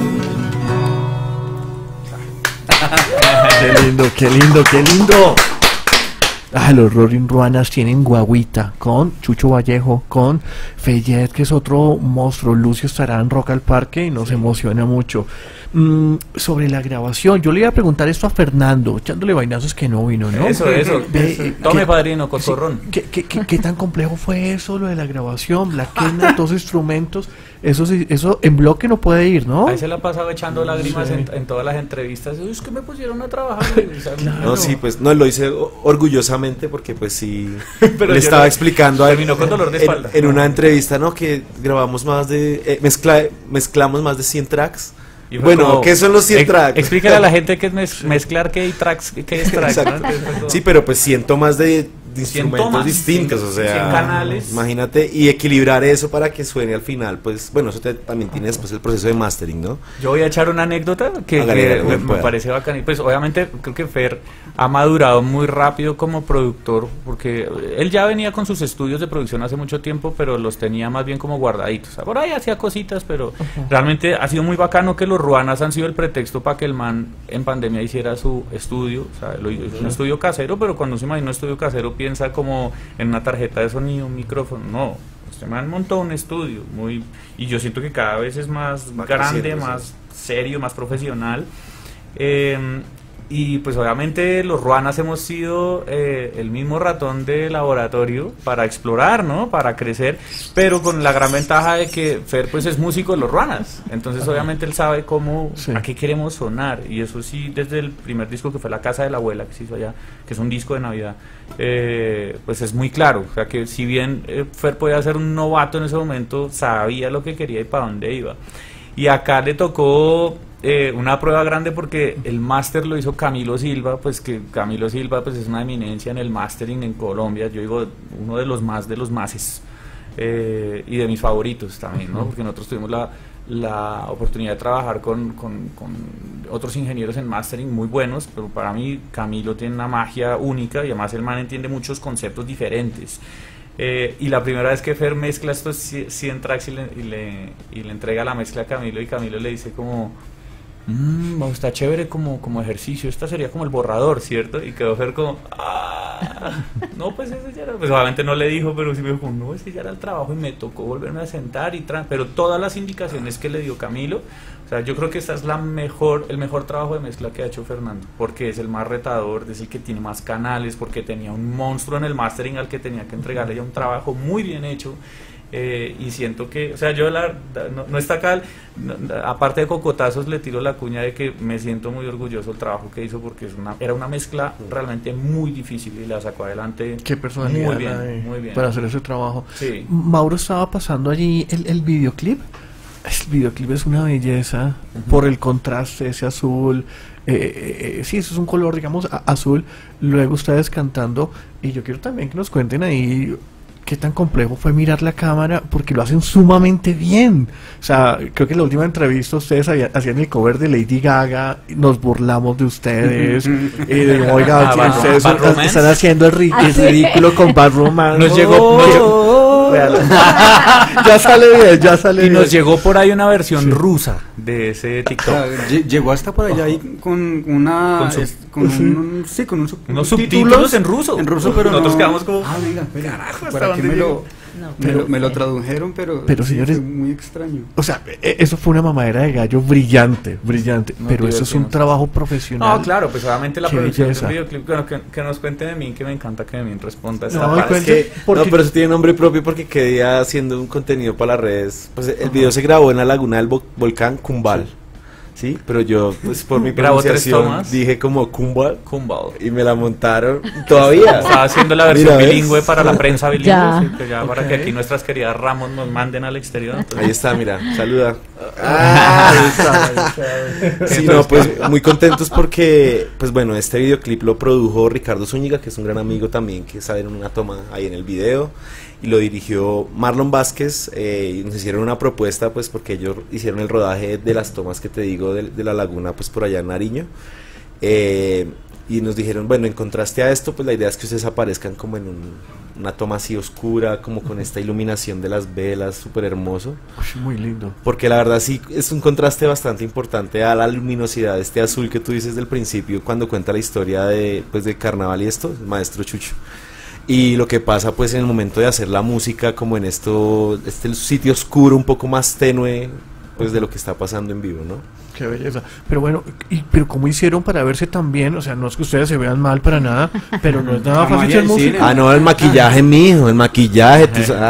Qué lindo, qué lindo, qué lindo. Ah, los Rolling Ruanas tienen guaguita con Chucho Vallejo, con Feyet, que es otro monstruo. Lucio estará en Rock al Parque y nos emociona mucho. Sobre la grabación, yo le iba a preguntar esto a Fernando, echándole vainazos que no vino, ¿no? Eso. Tome, padrino, cotorrón. ¿Qué tan complejo fue eso, lo de la grabación? Black Knight, dos instrumentos. Eso en bloque no puede ir, ¿no? Ahí se la ha pasado echando lágrimas Sí. en todas las entrevistas. Uy, es que me pusieron a trabajar. Claro. No, sí, pues no lo hice orgullosamente porque pues sí Pero le yo estaba no- explicando terminó con dolor de espalda. en una entrevista, ¿no? Que grabamos más de mezclamos más de 100 tracks. Y fue Bueno, como, ¿qué son los 100 tracks? Explícale a la gente qué es mezclar, qué hay tracks, qué es tracks. Exacto. ¿no? Entonces, fue como- Sí, pero pues 100 tomas de 100 instrumentos tomas, distintos, 100 o sea, canales. imagínate, y equilibrar eso para que suene al final, pues bueno, eso también tiene después el proceso de mastering, ¿no? Yo voy a echar una anécdota que Hágale, me pueda. parece bacana. Y pues obviamente creo que Fer ha madurado muy rápido como productor, porque él ya venía con sus estudios de producción hace mucho tiempo, pero los tenía más bien como guardaditos. Por ahí hacía cositas, pero realmente ha sido muy bacano que los Ruanas han sido el pretexto para que el man en pandemia hiciera su estudio. O sea, lo hizo un estudio casero, pero cuando se imagina un estudio casero piensa como en una tarjeta de sonido, un micrófono. No, este man montó un estudio y yo siento que cada vez es más Va grande, creciendo, más sí. serio, más profesional. Y pues obviamente los Ruanas hemos sido el mismo ratón de laboratorio para explorar, ¿no? Para crecer, pero con la gran ventaja de que Fer pues es músico de los Ruanas, entonces obviamente él sabe cómo, Sí. a qué queremos sonar, y eso sí, desde el primer disco que fue La Casa de la Abuela, que se hizo allá, que es un disco de Navidad, pues es muy claro, o sea que si bien Fer podía ser un novato en ese momento, sabía lo que quería y para dónde iba. Y acá le tocó una prueba grande porque el máster lo hizo Camilo Silva, pues que Camilo Silva pues es una eminencia en el mastering en Colombia, yo digo uno de los máses, y de mis favoritos también, ¿no? Porque nosotros tuvimos la oportunidad de trabajar con otros ingenieros en mastering muy buenos, pero para mí Camilo tiene una magia única y además el man entiende muchos conceptos diferentes. Y la primera vez que Fer mezcla estos 100 tracks y le entrega la mezcla a Camilo, y Camilo le dice como está chévere como ejercicio, esta sería como el borrador, ¿cierto? Y quedó Fer como no, pues ese ya era, pues obviamente no le dijo, pero sí me dijo, no, ese ya era el trabajo, y me tocó volverme a sentar pero todas las indicaciones que le dio Camilo, o sea, yo creo que esta es el mejor trabajo de mezcla que ha hecho Fernando, porque es el más retador, es el que tiene más canales, porque tenía un monstruo en el mastering al que tenía que entregarle ya un trabajo muy bien hecho, y siento que, o sea, yo no está acá, aparte de cocotazos le tiro la cuña de que me siento muy orgulloso del trabajo que hizo, porque era una mezcla realmente muy difícil y la sacó adelante. Qué personalidad muy bien. Para hacer ese trabajo. Sí. Mauro estaba pasando allí el videoclip. El videoclip es una belleza por el contraste, ese azul. Sí, eso es un color, digamos, azul. Luego ustedes cantando. Y yo quiero también que nos cuenten ahí qué tan complejo fue mirar la cámara, porque lo hacen sumamente bien. O sea, creo que en la última entrevista ustedes hacían el cover de Lady Gaga, nos burlamos de ustedes. Oiga, ustedes están haciendo el ridículo con Bad Romance. Nos llegó, ya sale bien. Y nos llegó por ahí una versión rusa de ese TikTok. Llegó hasta por allá ahí con unos subtítulos en ruso. En ruso, pero nosotros no. quedamos como, Mira, carajo, por aquí me lo tradujeron, pero señores, fue muy extraño. O sea, eso fue una mamadera de gallo brillante, pero eso es un trabajo profesional. No, claro, pues obviamente la Qué producción belleza. del videoclip, bueno, que nos cuente de mí, que me encanta que Memín responda esta No, parte. cuente, porque- No, pero eso tiene nombre propio porque quedé haciendo un contenido para las redes. Pues el video se grabó en la laguna del volcán Cumbal. ¿Sí? Pero yo, pues por mi Grabó 3 pronunciación, tomas. dije como Cumbal Kumbal. y me la montaron todavía. Estaba haciendo la versión Mira, ¿ves? bilingüe para la prensa bilingüe, Ya. sí, que ya para que Ok. aquí nuestras queridas Ramos nos manden al exterior. Entonces, Ahí está, mira, saluda. Ahí está. Sí, no, pues muy contentos porque, pues bueno, este videoclip lo produjo Ricardo Zúñiga, que es un gran amigo también, que sale en una toma ahí en el video, y lo dirigió Marlon Vázquez, y nos hicieron una propuesta, pues porque ellos hicieron el rodaje de las tomas que te digo de la laguna, pues por allá en Nariño, y nos dijeron, bueno, en contraste a esto, pues la idea es que ustedes aparezcan como en una toma así oscura, como con esta iluminación de las velas, súper hermoso. Uy, muy lindo. Porque la verdad sí es un contraste bastante importante a la luminosidad de este azul que tú dices del principio cuando cuenta la historia de carnaval y esto, el maestro Chucho. Y lo que pasa pues en el momento de hacer la música como en este sitio oscuro un poco más tenue pues de lo que está pasando en vivo, ¿no? Qué belleza. Pero bueno, pero ¿cómo hicieron para verse tan bien? O sea, no es que ustedes se vean mal para nada, pero no es nada La fácil magia ser del músico. cine. Ah, no, el maquillaje, mijo, el maquillaje.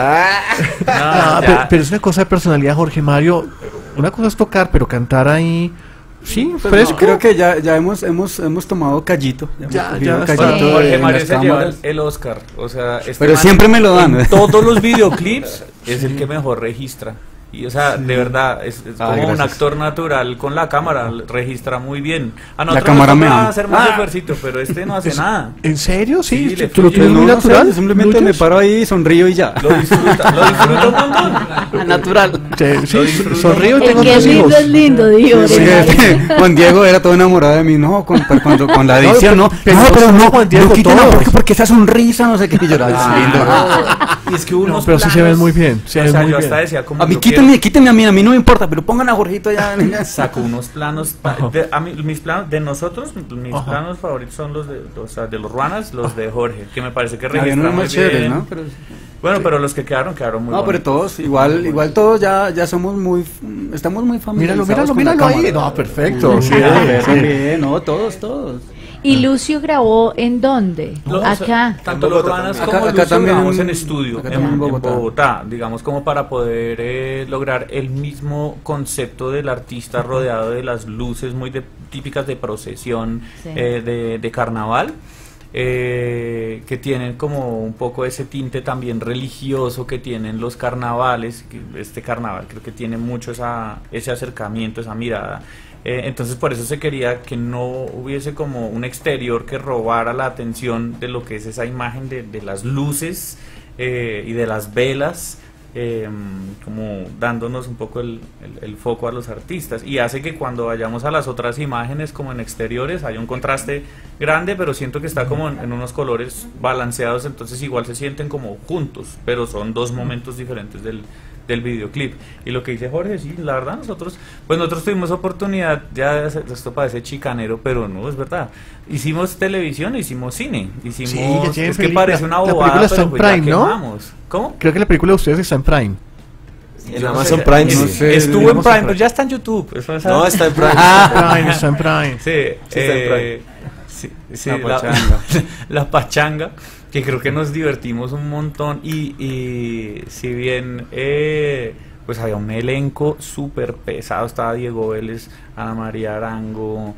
Ah, pero es una cosa de personalidad, Jorge Mario. Una cosa es tocar, pero cantar ahí, sí, Pues fresco. no, creo que ya hemos tomado callito. Ya, hemos cogido ya, callito sí. Jorge en Mario las se lleva cámaras. el Oscar, o sea, este Pero man siempre me lo dan. en todos los videoclips es el que mejor registra. Y o sea, de verdad, es como un gracias. actor natural con la cámara, registra muy bien. A nosotros cámara nos me toca ama. hacer más esfuercito, pero este no hace nada. ¿En serio? Sí, Sí, le ¿tú lo fluye. tienes muy No, natural? yo simplemente me ¿Fluyes? paro ahí, sonrío y ya. Lo disfruta un montón. Natural. Sí, Lo disfruto. sonrío y El tengo que es 3 lindo hijos. es lindo, dijo. Juan Diego era todo enamorado de mí, no, con la No, adicción, no, pero no, pero no, Juan Diego, no quiten todos. porque esa sonrisa, no sé qué, y lloraba, es lindo. Y es que hubo No, unos pero sí se ven planos, muy bien, se o ven sea, muy yo hasta bien. decía como A mí yo quítenme a mí no me importa, pero pongan a Jorgito ya. sacó unos planos a mí, mis planos de nosotros, mis Ajá. planos favoritos son los de los Ruanas, los de Jorge, que me parece que Había registran unos muy más chéveres, bien. ¿no? Pero, Bueno, pero los que quedaron muy no, pero bonitos. todos, igual todos ya somos estamos muy familiarizados. Míralo con la ahí. cámara. No, perfecto. Sí, Sí, sí. bien, no, todos. ¿Y Lucio grabó en dónde? Acá. Tanto En los Bogotá Ruanas también. como Acá Lucio también grabamos en en- estudio, acá en también en Bogotá. Bogotá. Digamos como para poder lograr el mismo concepto del artista rodeado de las luces muy típicas de procesión, Sí. de carnaval. Que tienen como un poco ese tinte también religioso que tienen los carnavales, que este carnaval creo que tiene mucho ese acercamiento, esa mirada. Entonces por eso se quería que no hubiese como un exterior que robara la atención de lo que es esa imagen de las luces y de las velas, como dándonos un poco el foco a los artistas, y hace que cuando vayamos a las otras imágenes como en exteriores haya un contraste grande, pero siento que está como en unos colores balanceados, entonces igual se sienten como juntos, pero son dos momentos diferentes del videoclip. Y lo que dice Jorge, sí, la verdad nosotros tuvimos oportunidad, ya esto parece chicanero, pero no, es verdad, hicimos televisión, hicimos cine, Sí, ya tienen es que película. parece una La bobada, película está pero en pues ya Prime, ¿no? quemamos. ¿Cómo? Creo que la película de ustedes está en Prime. En Yo no Amazon sé, Prime, es- sí. no sé, estuvo en Amazon Prime, Prime. pero ya está en YouTube. Eso es No, está en Prime. Está en Prime. sí, está en Prime. sí. Sí, La pachanga. la pachanga, que creo que nos divertimos un montón y si bien pues había un elenco súper pesado, estaba Diego Vélez, Ana María Arango,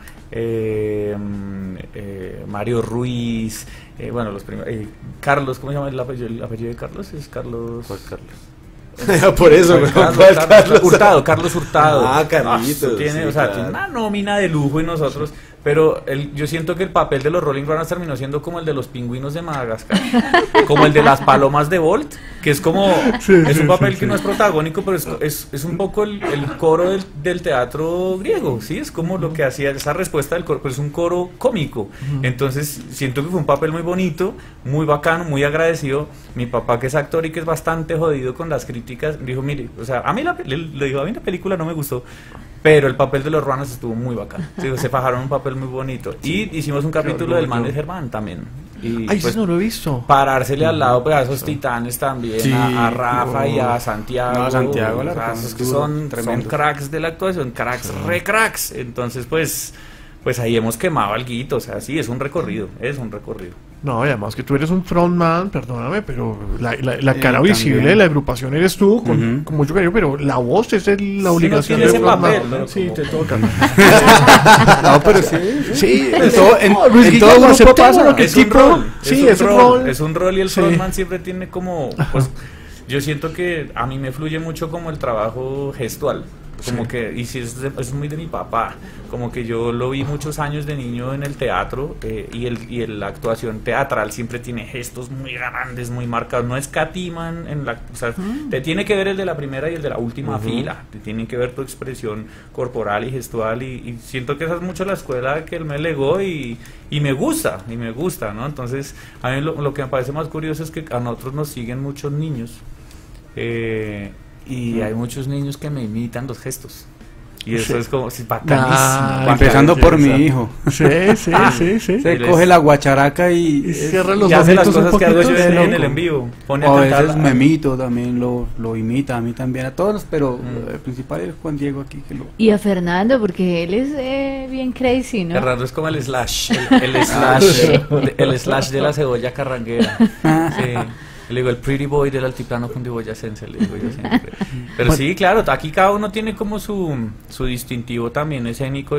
Mario Ruiz, bueno, los primeros, Carlos, ¿cómo se llama el apellido de Carlos? Es Carlos... ¿Cuál Carlos? Por eso, Carlos Hurtado. Ah, Carlitos, tiene, sí, o sea, claro. tiene una nómina de lujo y nosotros, pero yo siento que el papel de los Rolling Runners terminó siendo como el de los pingüinos de Madagascar, como el de las palomas de Bolt, que es como, es un papel que no es protagónico, pero es un poco el coro del teatro griego, ¿sí? Es como lo que hacía esa respuesta del coro, pero es un coro cómico. Entonces, siento que fue un papel muy bonito, muy bacano, muy agradecido. Mi papá, que es actor y que es bastante jodido con las críticas, dijo, mire, o sea, a mí la película no me gustó, pero el papel de los Runners estuvo muy bacano. Sí, se fajaron un papel muy bonito. Y hicimos un capítulo del Man de Germán también. Y Ay, pues, sí, no lo he visto. parársele al lado pues, a esos titanes también, Sí, a Rafa y a Santiago. No, a Santiago, la o sea, verdad, esos que duro, son tremendo. cracks de la actuación, cracks, re cracks. Entonces, pues ahí hemos quemado alguito. O sea, sí, es un recorrido. No, y además que tú eres un frontman, perdóname, pero la cara también. visible de la agrupación eres tú, con Ujú. mucho cariño, pero la voz es la obligación tiene del ese frontman. papel, ¿no? Sí, Como- te toca. No, pero sí. Sí, En todo- en- Luis en Guillermo, todo grupo aceptemos pasa. lo que Es un tipo- rol. Sí, es un rol. Es un rol y el Sí. frontman siempre tiene como... Pues, yo siento que a mí me fluye mucho como el trabajo gestual. Como que, y si es muy de mi papá, como que yo lo vi muchos años de niño en el teatro y la actuación teatral siempre tiene gestos muy grandes, muy marcados, no escatiman o sea, te tiene que ver el de la primera y el de la última fila, te tienen que ver tu expresión corporal y gestual y siento que esa es mucho la escuela que él me legó y me gusta, ¿no? Entonces, a mí lo que me parece más curioso es que a nosotros nos siguen muchos niños. Y hay muchos niños que me imitan los gestos. Y eso Sí. es como, sí, bacanísimo. Ah, Empezando por mi exacto. hijo. Sí, sí, sí, sí. Se Y les- coge la guacharaca Y y cierra los Y hace las ojitos un cosas que hago yo poquito, en loco. el en vivo. Pone o a cantar veces Memito también lo imita, a mí también, a todos, pero el principal es Juan Diego aquí que lo... Y a Fernando, porque él es bien crazy, ¿no? Fernando es como el slash, el slash de la cebolla carranguera. Sí. Le digo el pretty boy del altiplano cundiboyacense, le digo yo siempre. Pero sí, claro, aquí cada uno tiene como su distintivo también escénico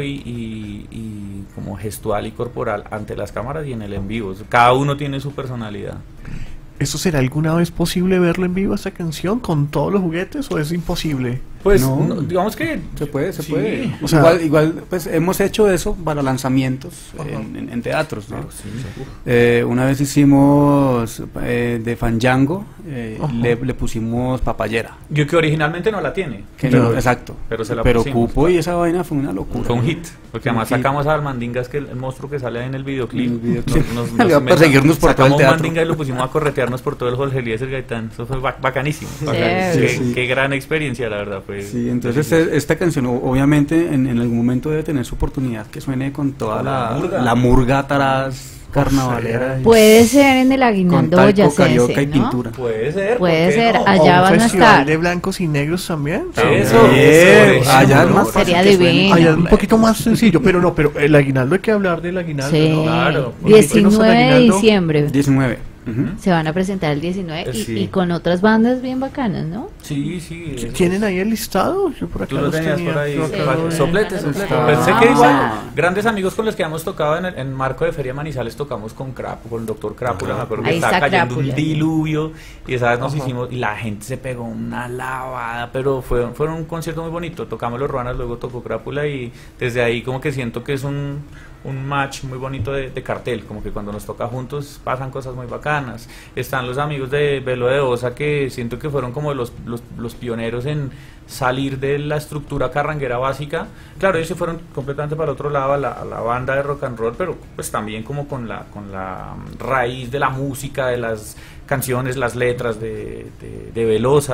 y como gestual y corporal ante las cámaras y en el en vivo. Cada uno tiene su personalidad. ¿Eso será alguna vez posible verlo en vivo, esta canción, con todos los juguetes, o es imposible? Pues No. digamos que Se puede. Sí. O sea- igual, pues hemos hecho eso para lanzamientos en teatros, ¿no? Una vez hicimos de Fanjango, Ajá. le pusimos Papayera. yo que originalmente no la tiene. Que No. no, exacto. Pero se la Pero pusimos. cupo y esa vaina fue una locura. Fue un hit, porque además Un hit. sacamos a Mandingas, que el monstruo que sale en el videoclip. En el videoclip. Salió a perseguirnos por todo el sacamos teatro. Mandinga y lo pusimos a corretearnos por todo el Jorge Eliezer Gaitán. Eso fue bacanísimo. Chévere. Sí, sí. Qué gran experiencia, la verdad. Fue Sí, entonces esta canción obviamente en algún momento debe tener su oportunidad que suene con toda Con la murga. la murga atrás carnavalera. y- Puede ser en el con aguinaldo talco, carioca boyacense, y ¿no? pintura. Puede ser. Puede ¿por qué ser. no? Allá ¿O van un a festival estar. de blancos y negros también? Eso, Bien, allá es ¿no? más fácil Sería que suene. divino. Allá es un poquito más sencillo, pero no, pero el aguinaldo hay que hablar del aguinaldo, Sí. ¿no? Claro. Porque ¿qué nos 19 de aguinaldo? diciembre. 19. Ujú. Se van a presentar el 19 Sí. y con otras bandas bien bacanas, ¿no? Sí, sí. eso. ¿Tienen ahí el listado? Yo por acá Tú lo los tenías tenía. por ahí. Yo acá Sí. lo- Soplete. Ah. Pensé que igual, Ah. grandes amigos con los que hemos tocado en marco de Feria Manizales, tocamos con el doctor Crápula. Me acuerdo que Ahí estaba está cayendo un Crápula. diluvio y esa vez nos hicimos, y la gente se pegó una lavada, pero fue un concierto muy bonito. Tocamos los Ruanas, luego tocó Crápula y desde ahí como que siento que es un match muy bonito de cartel, como que cuando nos toca juntos pasan cosas muy bacanas. Están los amigos de Velo de Osa, que siento que fueron como los pioneros en salir de la estructura carranguera básica. Claro, ellos se fueron completamente para el otro lado, a la banda de rock and roll, pero pues también como con la raíz de la música, de las canciones, las letras de Velosa,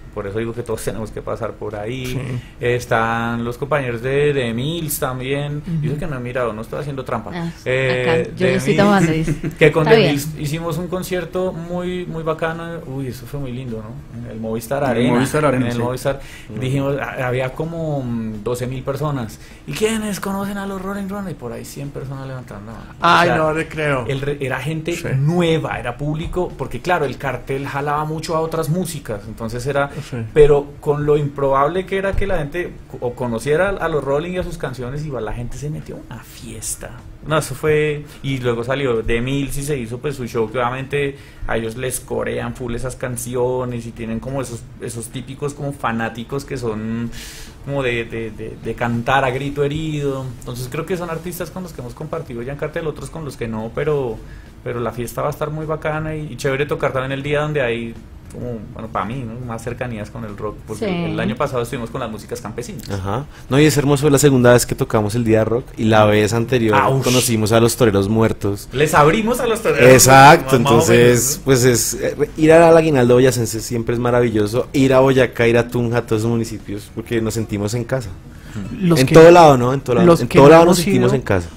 por eso digo que todos tenemos que pasar por ahí. Sí. Están los compañeros de Mills también. Yo sé que no he mirado, no estoy haciendo trampa. Acá, yo De lo estoy Mills, tomando, dice. que con Está The bien. Mills hicimos un concierto muy bacano. Uy, eso fue muy lindo, ¿no? En el Movistar En el Arena. Movistar Arena, En el sí. Movistar. Dijimos, había como 12.000 personas. ¿Y quiénes conocen a los Rolling Runners? Y por ahí 100 personas levantando. Ay, no le creo. Era gente Sí. nueva, era público, porque claro, el cartel jalaba mucho a otras músicas, entonces era, Sí. pero con lo improbable que era que la gente o conociera a los Rolling y a sus canciones, igual la gente se metió a una fiesta. No, eso fue, y luego salió The Mills y se hizo pues su show, que obviamente a ellos les corean full esas canciones y tienen como esos típicos como fanáticos que son como de cantar a grito herido. Entonces creo que son artistas con los que hemos compartido ya en cartel, otros con los que no, pero la fiesta va a estar muy bacana y chévere tocar también el día donde hay como, bueno, para mí, ¿no? Más cercanías con el rock, porque Sí. el año pasado estuvimos con las músicas campesinas. Ajá. No, y es hermoso la segunda vez que tocamos el día rock y la vez anterior Auch. conocimos a los toreros muertos. Les abrimos a los toreros. Exacto, más o entonces menos, pues ir al Aguinaldo boyacense siempre es maravilloso, ir a Boyacá, ir a Tunja, a todos esos municipios, porque nos sentimos en casa. Los En que- todo lado, ¿no? En todo lado, los en que todo no lado hemos nos sentimos ido- en casa.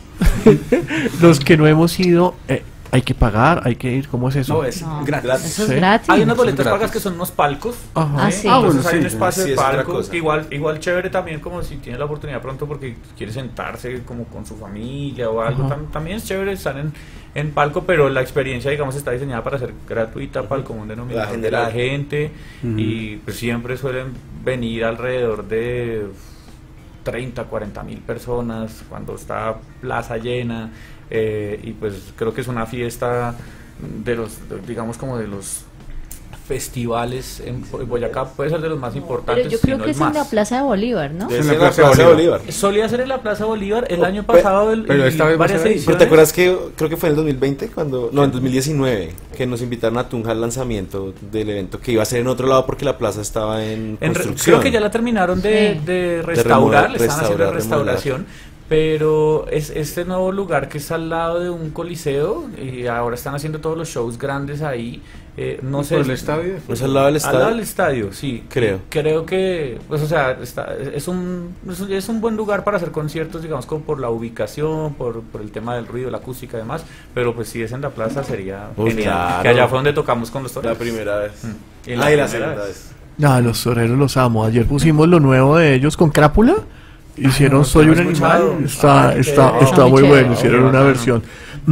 Los que no hemos ido, hay que pagar, hay que ir, ¿cómo es eso? No, es No, gratis. eso es Sí. gratis. Hay unas Son boletas gratis. pagas que son unos palcos. Ajá. Ah, sí. Ah, Entonces bueno, hay un sí, espacio sí, de es otra palcos cosa. que igual chévere también, como si tiene la oportunidad pronto porque quiere sentarse como con su familia o algo. Ajá. También es chévere estar en palco, pero la experiencia, digamos, está diseñada para ser gratuita para el común denominador de la general. gente. Ujú. Y pues siempre suelen venir alrededor de 30, 40.000 personas cuando está plaza llena. Y pues creo que es una fiesta digamos como de los festivales en Boyacá, puede ser de los más importantes. Pero yo si creo no que el es en la más. Plaza de Bolívar, ¿no? Debe En ser la Plaza Bolívar. Solía ser en la Plaza Bolívar el año Pe- pasado, pero y esta vez va a varias ser ahí. ediciones. Pero te acuerdas que creo que fue en el 2020 no, en 2019 que nos invitaron a Tunja al lanzamiento del evento que iba a ser en otro lado porque la plaza estaba en construcción. Creo que ya la terminaron de, Sí. de restaurar, remodelar, le están haciendo restaurar, restauración, pero es este nuevo lugar que está al lado de un coliseo y ahora están haciendo todos los shows grandes ahí. No sé. Por el estadio. ¿No es al lado del Al lado estadio? del estadio, sí. Creo. Creo que, pues, o sea, es un buen lugar para hacer conciertos, digamos, como por la ubicación, por el tema del ruido, la acústica y demás. Pero, pues, si es en la plaza, sería Uy, genial. claro. Que allá fue donde tocamos con los toreros. La primera vez. Y Y la la primera segunda vez. vez. No, los toreros los amo. Ayer pusimos lo nuevo de ellos con Crápula. Hicieron no, Soy no un he escuchado. animal. Está, Ay, está, qué- está muy muy chévere. bueno. Hicieron Qué una bacano. versión.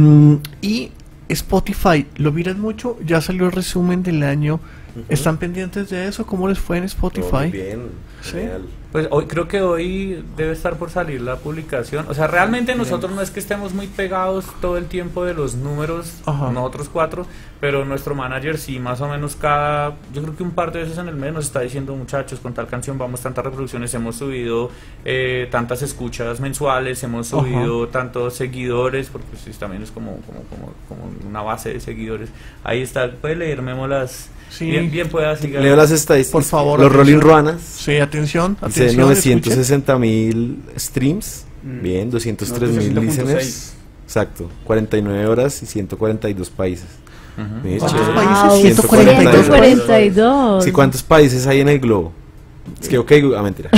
Y Spotify, ¿lo miran mucho? Ya salió el resumen del año. ¿Están pendientes de eso? ¿Cómo les fue en Todo muy Spotify? bien, Sí. genial. Pues creo que hoy debe estar por salir la publicación. O sea, realmente nosotros no es que estemos muy pegados todo el tiempo de los números, Ajá. nosotros cuatro, pero nuestro manager sí, más o menos yo creo que un par de veces en el mes nos está diciendo, muchachos, con tal canción vamos tantas reproducciones, hemos subido tantas escuchas mensuales, hemos Ajá. subido tantos seguidores, porque pues, también es como una base de seguidores. Ahí está, puede leer Memo las... Sí. Bien pueda seguir. Leo las estadísticas. Por favor, Los Rolling atención. Ruanas. Sí, atención. Dice Atención. 960.000 streams. Mm. Bien, 203.000 960.6. listeners. Exacto. 49 horas y 142 países. Ujú. Bien, ¿Cuántos chévere. países? 142. 142. Sí, ¿cuántos países hay en el globo? Es que ok, mentira.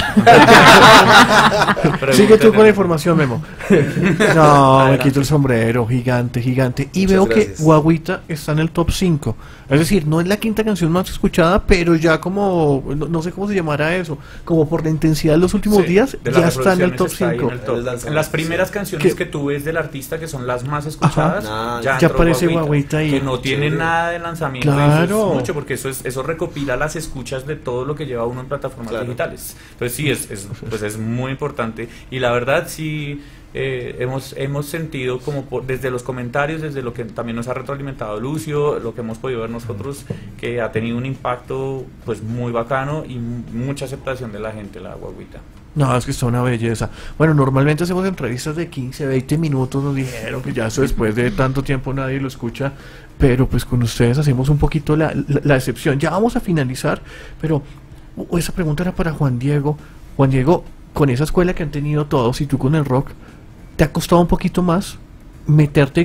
Sigue tú con la información, Memo. No, me quito el sombrero, gigante, gigante. Y Muchas veo gracias. que Guaguita está en el top 5. Es decir, no es la quinta canción más escuchada, pero ya como, no sé cómo se llamará eso, como por la intensidad de los últimos Sí, días, de las ya está en el reproducciones top está ahí 5. en el top. En los En las primeras sí. canciones ¿Qué? que tú ves del artista, que son las más escuchadas, Ajá. ya Ya entró aparece Guaguita ahí. que no tiene Chévere. nada de lanzamiento. y Claro. Eso es mucho, porque eso recopila las escuchas de todo lo que lleva uno en plataformas Claro. digitales. Entonces sí, pues es muy importante. Y la verdad sí... hemos sentido como desde los comentarios, desde lo que también nos ha retroalimentado Lucio, lo que hemos podido ver nosotros, que ha tenido un impacto pues muy bacano y mucha aceptación de la gente, la Guaguita. No, es que está una belleza. Bueno, normalmente hacemos entrevistas de 15, 20 minutos, nos dijeron que ya eso después de tanto tiempo nadie lo escucha, pero pues con ustedes hacemos un poquito la excepción. Ya vamos a finalizar, pero esa pregunta era para Juan Diego. Juan Diego, con esa escuela que han tenido todos y tú con el rock, ¿te ha costado un poquito más meterte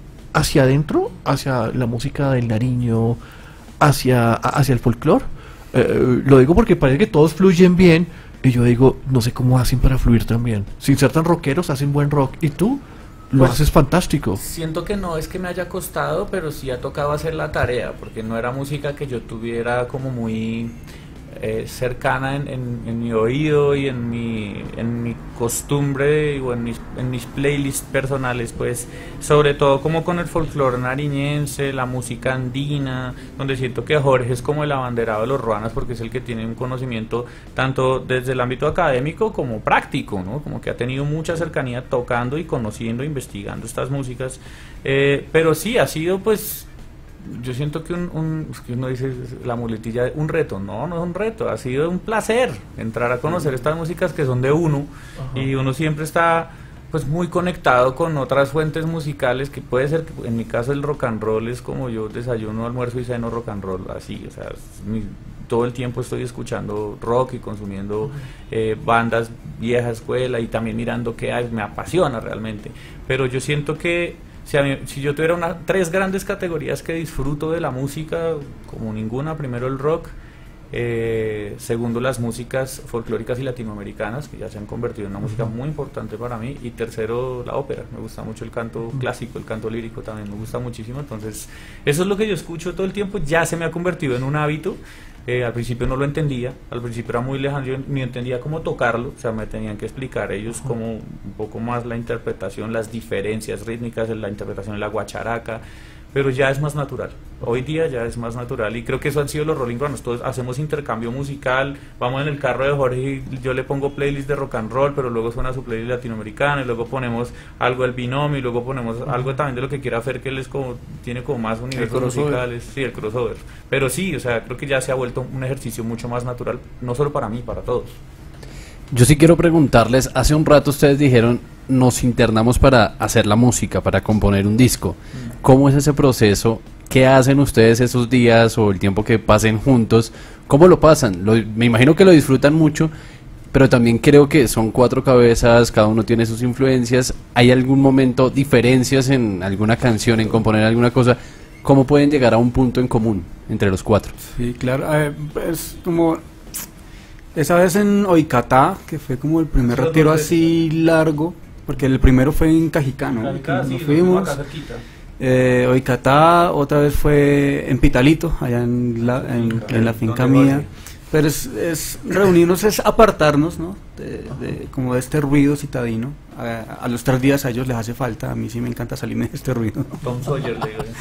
hacia adentro, hacia la música del Nariño, hacia el folclore? Lo digo porque parece que todos fluyen bien y yo digo, no sé cómo hacen para fluir tan bien. Sin ser tan rockeros, hacen buen rock. Y tú lo haces fantástico. Siento que no es que me haya costado, pero sí ha tocado hacer la tarea, porque no era música que yo tuviera como muy cercana en mi oído y en mi costumbre o en mis playlists personales, pues sobre todo como con el folclore nariñense, la música andina, donde siento que Jorge es como el abanderado de los ruanas, porque es el que tiene un conocimiento tanto desde el ámbito académico como práctico, ¿no? Como que ha tenido mucha cercanía tocando y conociendo, investigando estas músicas, pero sí ha sido, pues yo siento que es que uno dice la muletilla, un reto. No es un reto, ha sido un placer entrar a conocer estas músicas que son de uno. Ajá. Y uno siempre está pues muy conectado con otras fuentes musicales, que puede ser que en mi caso el rock and roll es como yo desayuno, almuerzo y ceno rock and roll, así, o sea, todo el tiempo estoy escuchando rock y consumiendo bandas vieja escuela y también mirando qué hay, me apasiona realmente, pero yo siento que si yo tuviera 3 grandes categorías que disfruto de la música, como ninguna: primero el rock, segundo las músicas folclóricas y latinoamericanas, que ya se han convertido en una música muy importante para mí, y tercero la ópera. Me gusta mucho el canto clásico, el canto lírico también me gusta muchísimo. Entonces eso es lo que yo escucho todo el tiempo, ya se me ha convertido en un hábito. Al principio no lo entendía, al principio era muy lejano, yo ni entendía cómo tocarlo, o sea, me tenían que explicar ellos como un poco más la interpretación, las diferencias rítmicas, la interpretación de la guacharaca, pero ya es más natural, hoy día ya es más natural, y creo que eso han sido los Rolling Runners. Todos hacemos intercambio musical, vamos en el carro de Jorge y yo le pongo playlist de rock and roll, pero luego suena su playlist latinoamericana, y luego ponemos algo del binomio, y luego ponemos algo también de lo que quiera hacer, que él es como, tiene como más universos musicales, sí, el crossover, pero sí, o sea, creo que ya se ha vuelto un ejercicio mucho más natural, no solo para mí, para todos. Yo sí quiero preguntarles, hace un rato ustedes dijeron, nos internamos para hacer la música, para componer un disco. ¿Cómo es ese proceso? ¿Qué hacen ustedes esos días o el tiempo que pasen juntos? ¿Cómo lo pasan? Me imagino que lo disfrutan mucho, pero también creo que son 4 cabezas, cada uno tiene sus influencias. ¿Hay algún momento, diferencias en alguna canción, en componer alguna cosa? ¿Cómo pueden llegar a un punto en común entre los 4? Sí, claro, es como... Esa vez en Oicatá, que fue como el primer retiro así largo, porque el primero fue en Cajicá, ¿no? Nos fuimos. Oicatá, otra vez fue en Pitalito, allá en la finca mía. Pero es reunirnos, es apartarnos, ¿no? Como de este ruido citadino. A los 3 días a ellos les hace falta, a mí sí me encanta salirme de este ruido. Tom Sawyer, le digo.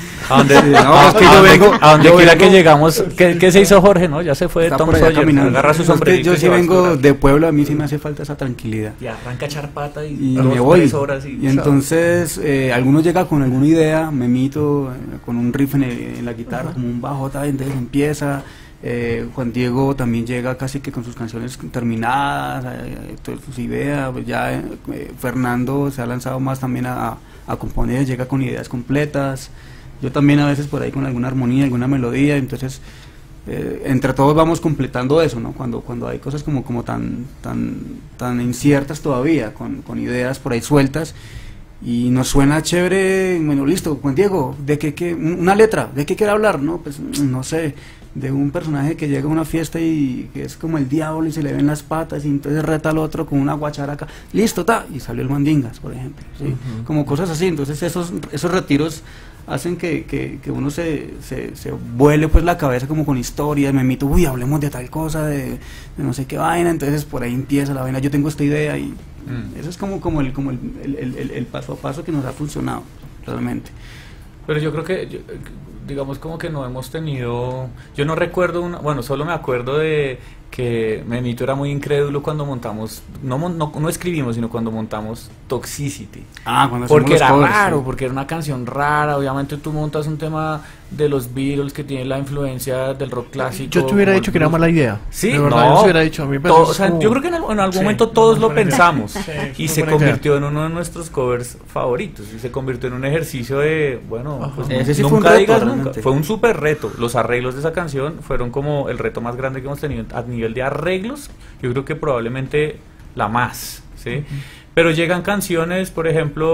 A donde quiera que llegamos, ¿qué se hizo Jorge, no? Ya se fue de Tom Sawyer, caminando. Agarra su sombrerito. Yo sí vengo de pueblo, a mí sí me hace falta esa tranquilidad. Y arranca a echar pata y me voy. 3 horas y entonces, algunos llegan con alguna idea, me mito con un riff en la guitarra, como un bajo, entonces empieza... Juan Diego también llega casi que con sus canciones terminadas, todas sus ideas, pues ya Fernando se ha lanzado más también a componer, llega con ideas completas, yo también a veces por ahí con alguna armonía, alguna melodía, entonces entre todos vamos completando eso, ¿no? Cuando hay cosas como tan inciertas todavía, con ideas por ahí sueltas, y nos suena chévere, bueno, listo, Juan Diego, ¿de qué una letra? ¿De qué quiere hablar? No, pues no sé, de un personaje que llega a una fiesta y que es como el diablo y se le ven las patas y entonces reta al otro con una guacharaca, listo, y salió el Mandingas, por ejemplo, ¿sí? Como cosas así. Entonces esos retiros hacen que uno se vuele pues la cabeza como con historias, me mito, hablemos de tal cosa, de no sé qué vaina, entonces por ahí empieza la vaina, yo tengo esta idea y eso es como el paso a paso que nos ha funcionado realmente. Pero yo creo que, digamos, como que no hemos tenido... Yo no recuerdo bueno, solo me acuerdo de que Memito era muy incrédulo cuando montamos... No escribimos, sino cuando montamos Toxicity. Porque era covers, raro, sí. Porque era una canción rara. Obviamente tú montas un tema de los Beatles que tiene la influencia del rock clásico. Yo te hubiera dicho que era mala idea. Sí, de verdad, yo te hubiera dicho, a mí o sea, yo creo que en algún momento todos lo pensamos. Y se convirtió en uno de nuestros covers favoritos. Y se convirtió en un ejercicio de, bueno, pues ese sí nunca fue un reto, digas realmente. nunca. Fue un súper reto. Los arreglos de esa canción fueron como el reto más grande que hemos tenido a nivel de arreglos. Yo creo que probablemente la más, ¿sí? Pero llegan canciones, por ejemplo,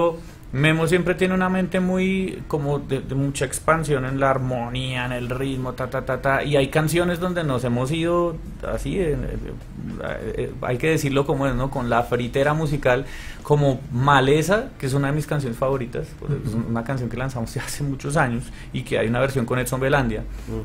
Memo siempre tiene una mente muy como de mucha expansión en la armonía, en el ritmo, y hay canciones donde nos hemos ido así, hay que decirlo como es, ¿no? Con la fritera musical, como Maleza, que es una de mis canciones favoritas, es una canción que lanzamos hace muchos años y que hay una versión con Edson Belandia,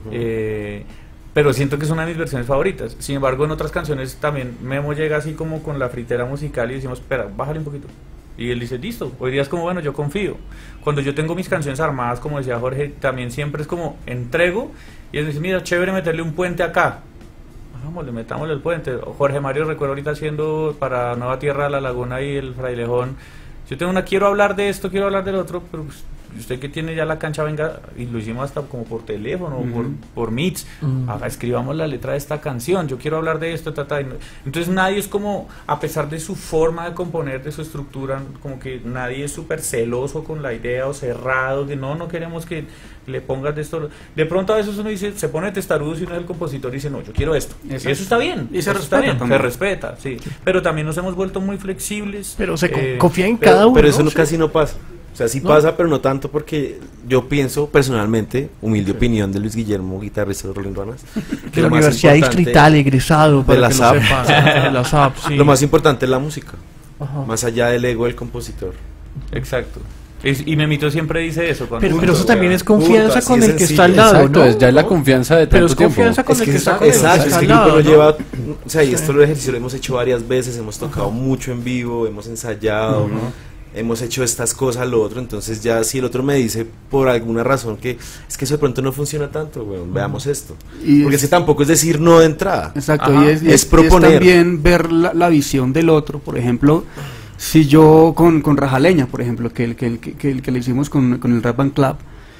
pero siento que es una de mis versiones favoritas. Sin embargo, en otras canciones también Memo llega así como con la fritera musical y decimos, espera, bájale un poquito. Y él dice, listo, hoy día es como, bueno, yo confío. Cuando yo tengo mis canciones armadas, como decía Jorge, también siempre es como, entrego, y él dice, mira, chévere meterle un puente acá. Hagámosle, metámosle el puente. Jorge Mario, recuerdo ahorita haciendo para Nueva Tierra, La Laguna y el Frailejón, yo tengo una, quiero hablar de esto, quiero hablar del otro, pero pues, usted que tiene ya la cancha, venga, y lo hicimos hasta como por teléfono, por Meets, escribamos la letra de esta canción, yo quiero hablar de esto, entonces nadie es como, a pesar de su forma de componer, de su estructura, como que nadie es súper celoso con la idea o cerrado, que no queremos que le pongas de esto. De pronto a veces uno dice, se pone testarudo si uno es el compositor y dice, no, yo quiero esto. Exacto. Y eso está bien. Y se respeta también. Se respeta, sí. Pero también nos hemos vuelto muy flexibles. Pero se confía en cada uno. Pero eso casi no pasa. O sea, sí pasa, pero no tanto, porque yo pienso personalmente, humilde opinión de Luis Guillermo, guitarrista de Rolling Runners, que la Universidad Distrital, egresado, para que lo sepa, de la SAP, sí. Lo más importante es la música, más allá del ego del compositor. Exacto. Y Memito siempre dice eso. Pero eso también es confianza con el que está al lado, exacto, ¿no? es ya la confianza de tanto tiempo. Pero es confianza con el que está al lado. Exacto, es que el grupo lo lleva, o sea, y esto lo ejercicio lo hemos hecho varias veces, hemos tocado mucho en vivo, hemos ensayado, hemos hecho estas cosas, lo otro, entonces ya si el otro me dice por alguna razón que es que eso de pronto no funciona tanto, bueno, veamos esto. Porque es que tampoco es decir no de entrada. Exacto, es proponer. Es también ver la visión del otro, por ejemplo, si yo con Rajaleña, por ejemplo, que le hicimos con el Rap Band Club,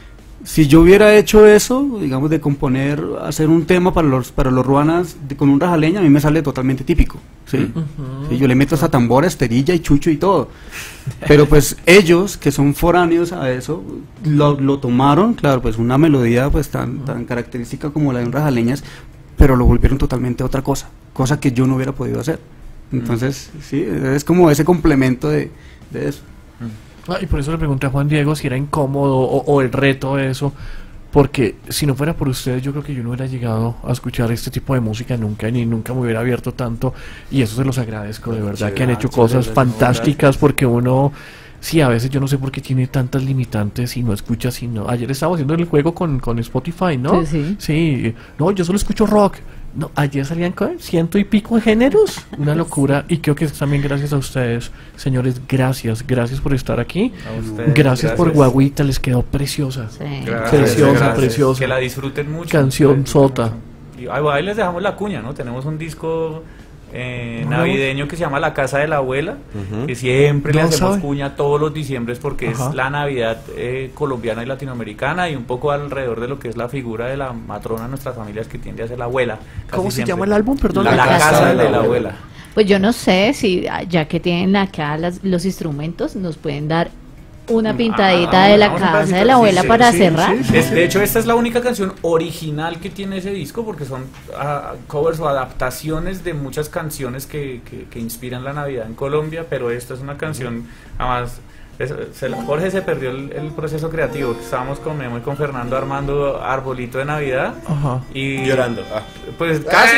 si yo hubiera hecho eso, digamos, de componer, hacer un tema para los ruanas con un Rajaleña, a mí me sale totalmente típico, ¿sí? Sí, yo le meto hasta tambora, esterilla y chucho y todo. Pero pues ellos, que son foráneos a eso, lo tomaron, claro, pues una melodía pues tan característica como la de un Rajaleñas, pero lo volvieron totalmente otra cosa que yo no hubiera podido hacer. Entonces, sí, es como ese complemento de eso. Y por eso le pregunté a Juan Diego si era incómodo o el reto de eso, porque si no fuera por ustedes yo creo que yo no hubiera llegado a escuchar este tipo de música nunca, ni nunca me hubiera abierto tanto, y eso se los agradezco de verdad, que han hecho cosas fantásticas, porque uno, sí, a veces yo no sé por qué tiene tantas limitantes y no escucha, sino ayer estaba haciendo el juego con Spotify, ¿no? Sí, no, yo solo escucho rock. No, ayer salían con 100 y pico géneros, una locura, y creo que es también gracias a ustedes, señores, gracias por estar aquí, gracias por Guaguita, les quedó preciosa, preciosa, que la disfruten mucho, canción sota. Y ahí les dejamos la cuña, ¿no? Tenemos un disco navideño que se llama La Casa de la Abuela, que siempre le hacemos cuña todos los diciembres porque es la Navidad colombiana y latinoamericana, y un poco alrededor de lo que es la figura de la matrona de nuestras familias, que tiende a ser la abuela. ¿Cómo se llama el álbum? Perdón. La Casa de la Abuela. Pues yo no sé si, ya que tienen acá los instrumentos, nos pueden dar una pintadita de La Casa de la Abuela para cerrar. De hecho, esta es la única canción original que tiene ese disco, porque son covers o adaptaciones de muchas canciones que inspiran la Navidad en Colombia, pero esta es una canción, además, Jorge se perdió el proceso creativo. Estábamos con Memo y con Fernando armando arbolito de Navidad y llorando. Pues casi.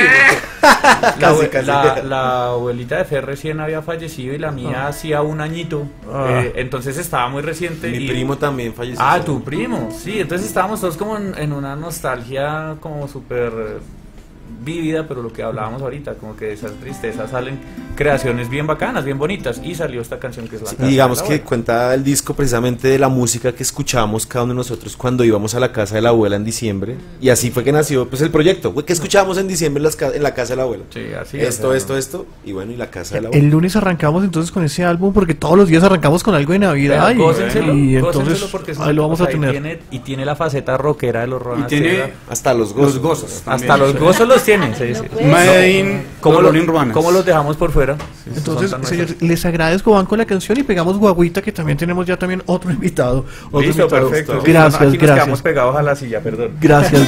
La abuelita de Fer recién había fallecido y la mía hacía un añito. Entonces estaba muy reciente. Mi primo también falleció. Tu primo, sí. Entonces estábamos todos como en una nostalgia como súper vívida, pero lo que hablábamos ahorita, como que de esas tristezas salen creaciones bien bacanas, bien bonitas, y salió esta canción que es La Casa digamos de la que Abuela. cuenta el disco precisamente de la música que escuchábamos cada uno de nosotros cuando íbamos a la casa de la abuela en diciembre, y así fue que nació pues el proyecto, que escuchábamos en diciembre en la casa de la abuela. Sí, así esto, y bueno, y la casa de la abuela. El lunes arrancamos entonces con ese álbum, porque todos los días arrancamos con algo de Navidad, y entonces ahí lo vamos a tener. Tiene la faceta rockera de los Ronas. Y tiene hasta los gozos. Hasta los gozos los tiene. Sí. ¿Cómo los dejamos por fuera? Entonces, señores, les agradezco, van con la canción y pegamos Guaguita, que también tenemos ya otro invitado. Listo, perfecto. Gracias, aquí nos quedamos pegados a la silla, perdón. Gracias.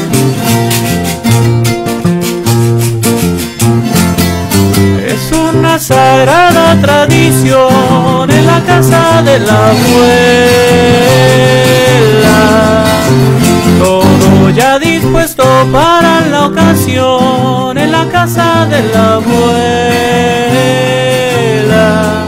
Es una sagrada tradición, en la casa de la abuela. Todo ya dispuesto para la ocasión, en la casa de la abuela.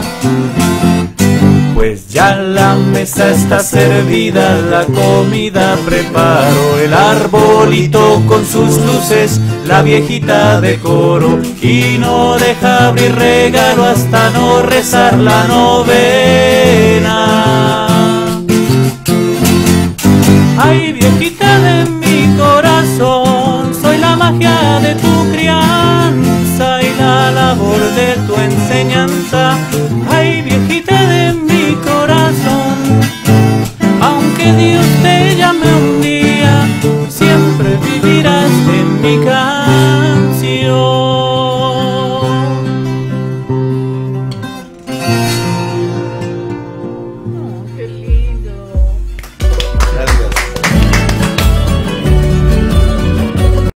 Pues ya la mesa está servida, la comida preparo, el arbolito con sus luces, la viejita decoró, y no deja abrir regalo hasta no rezar la novena.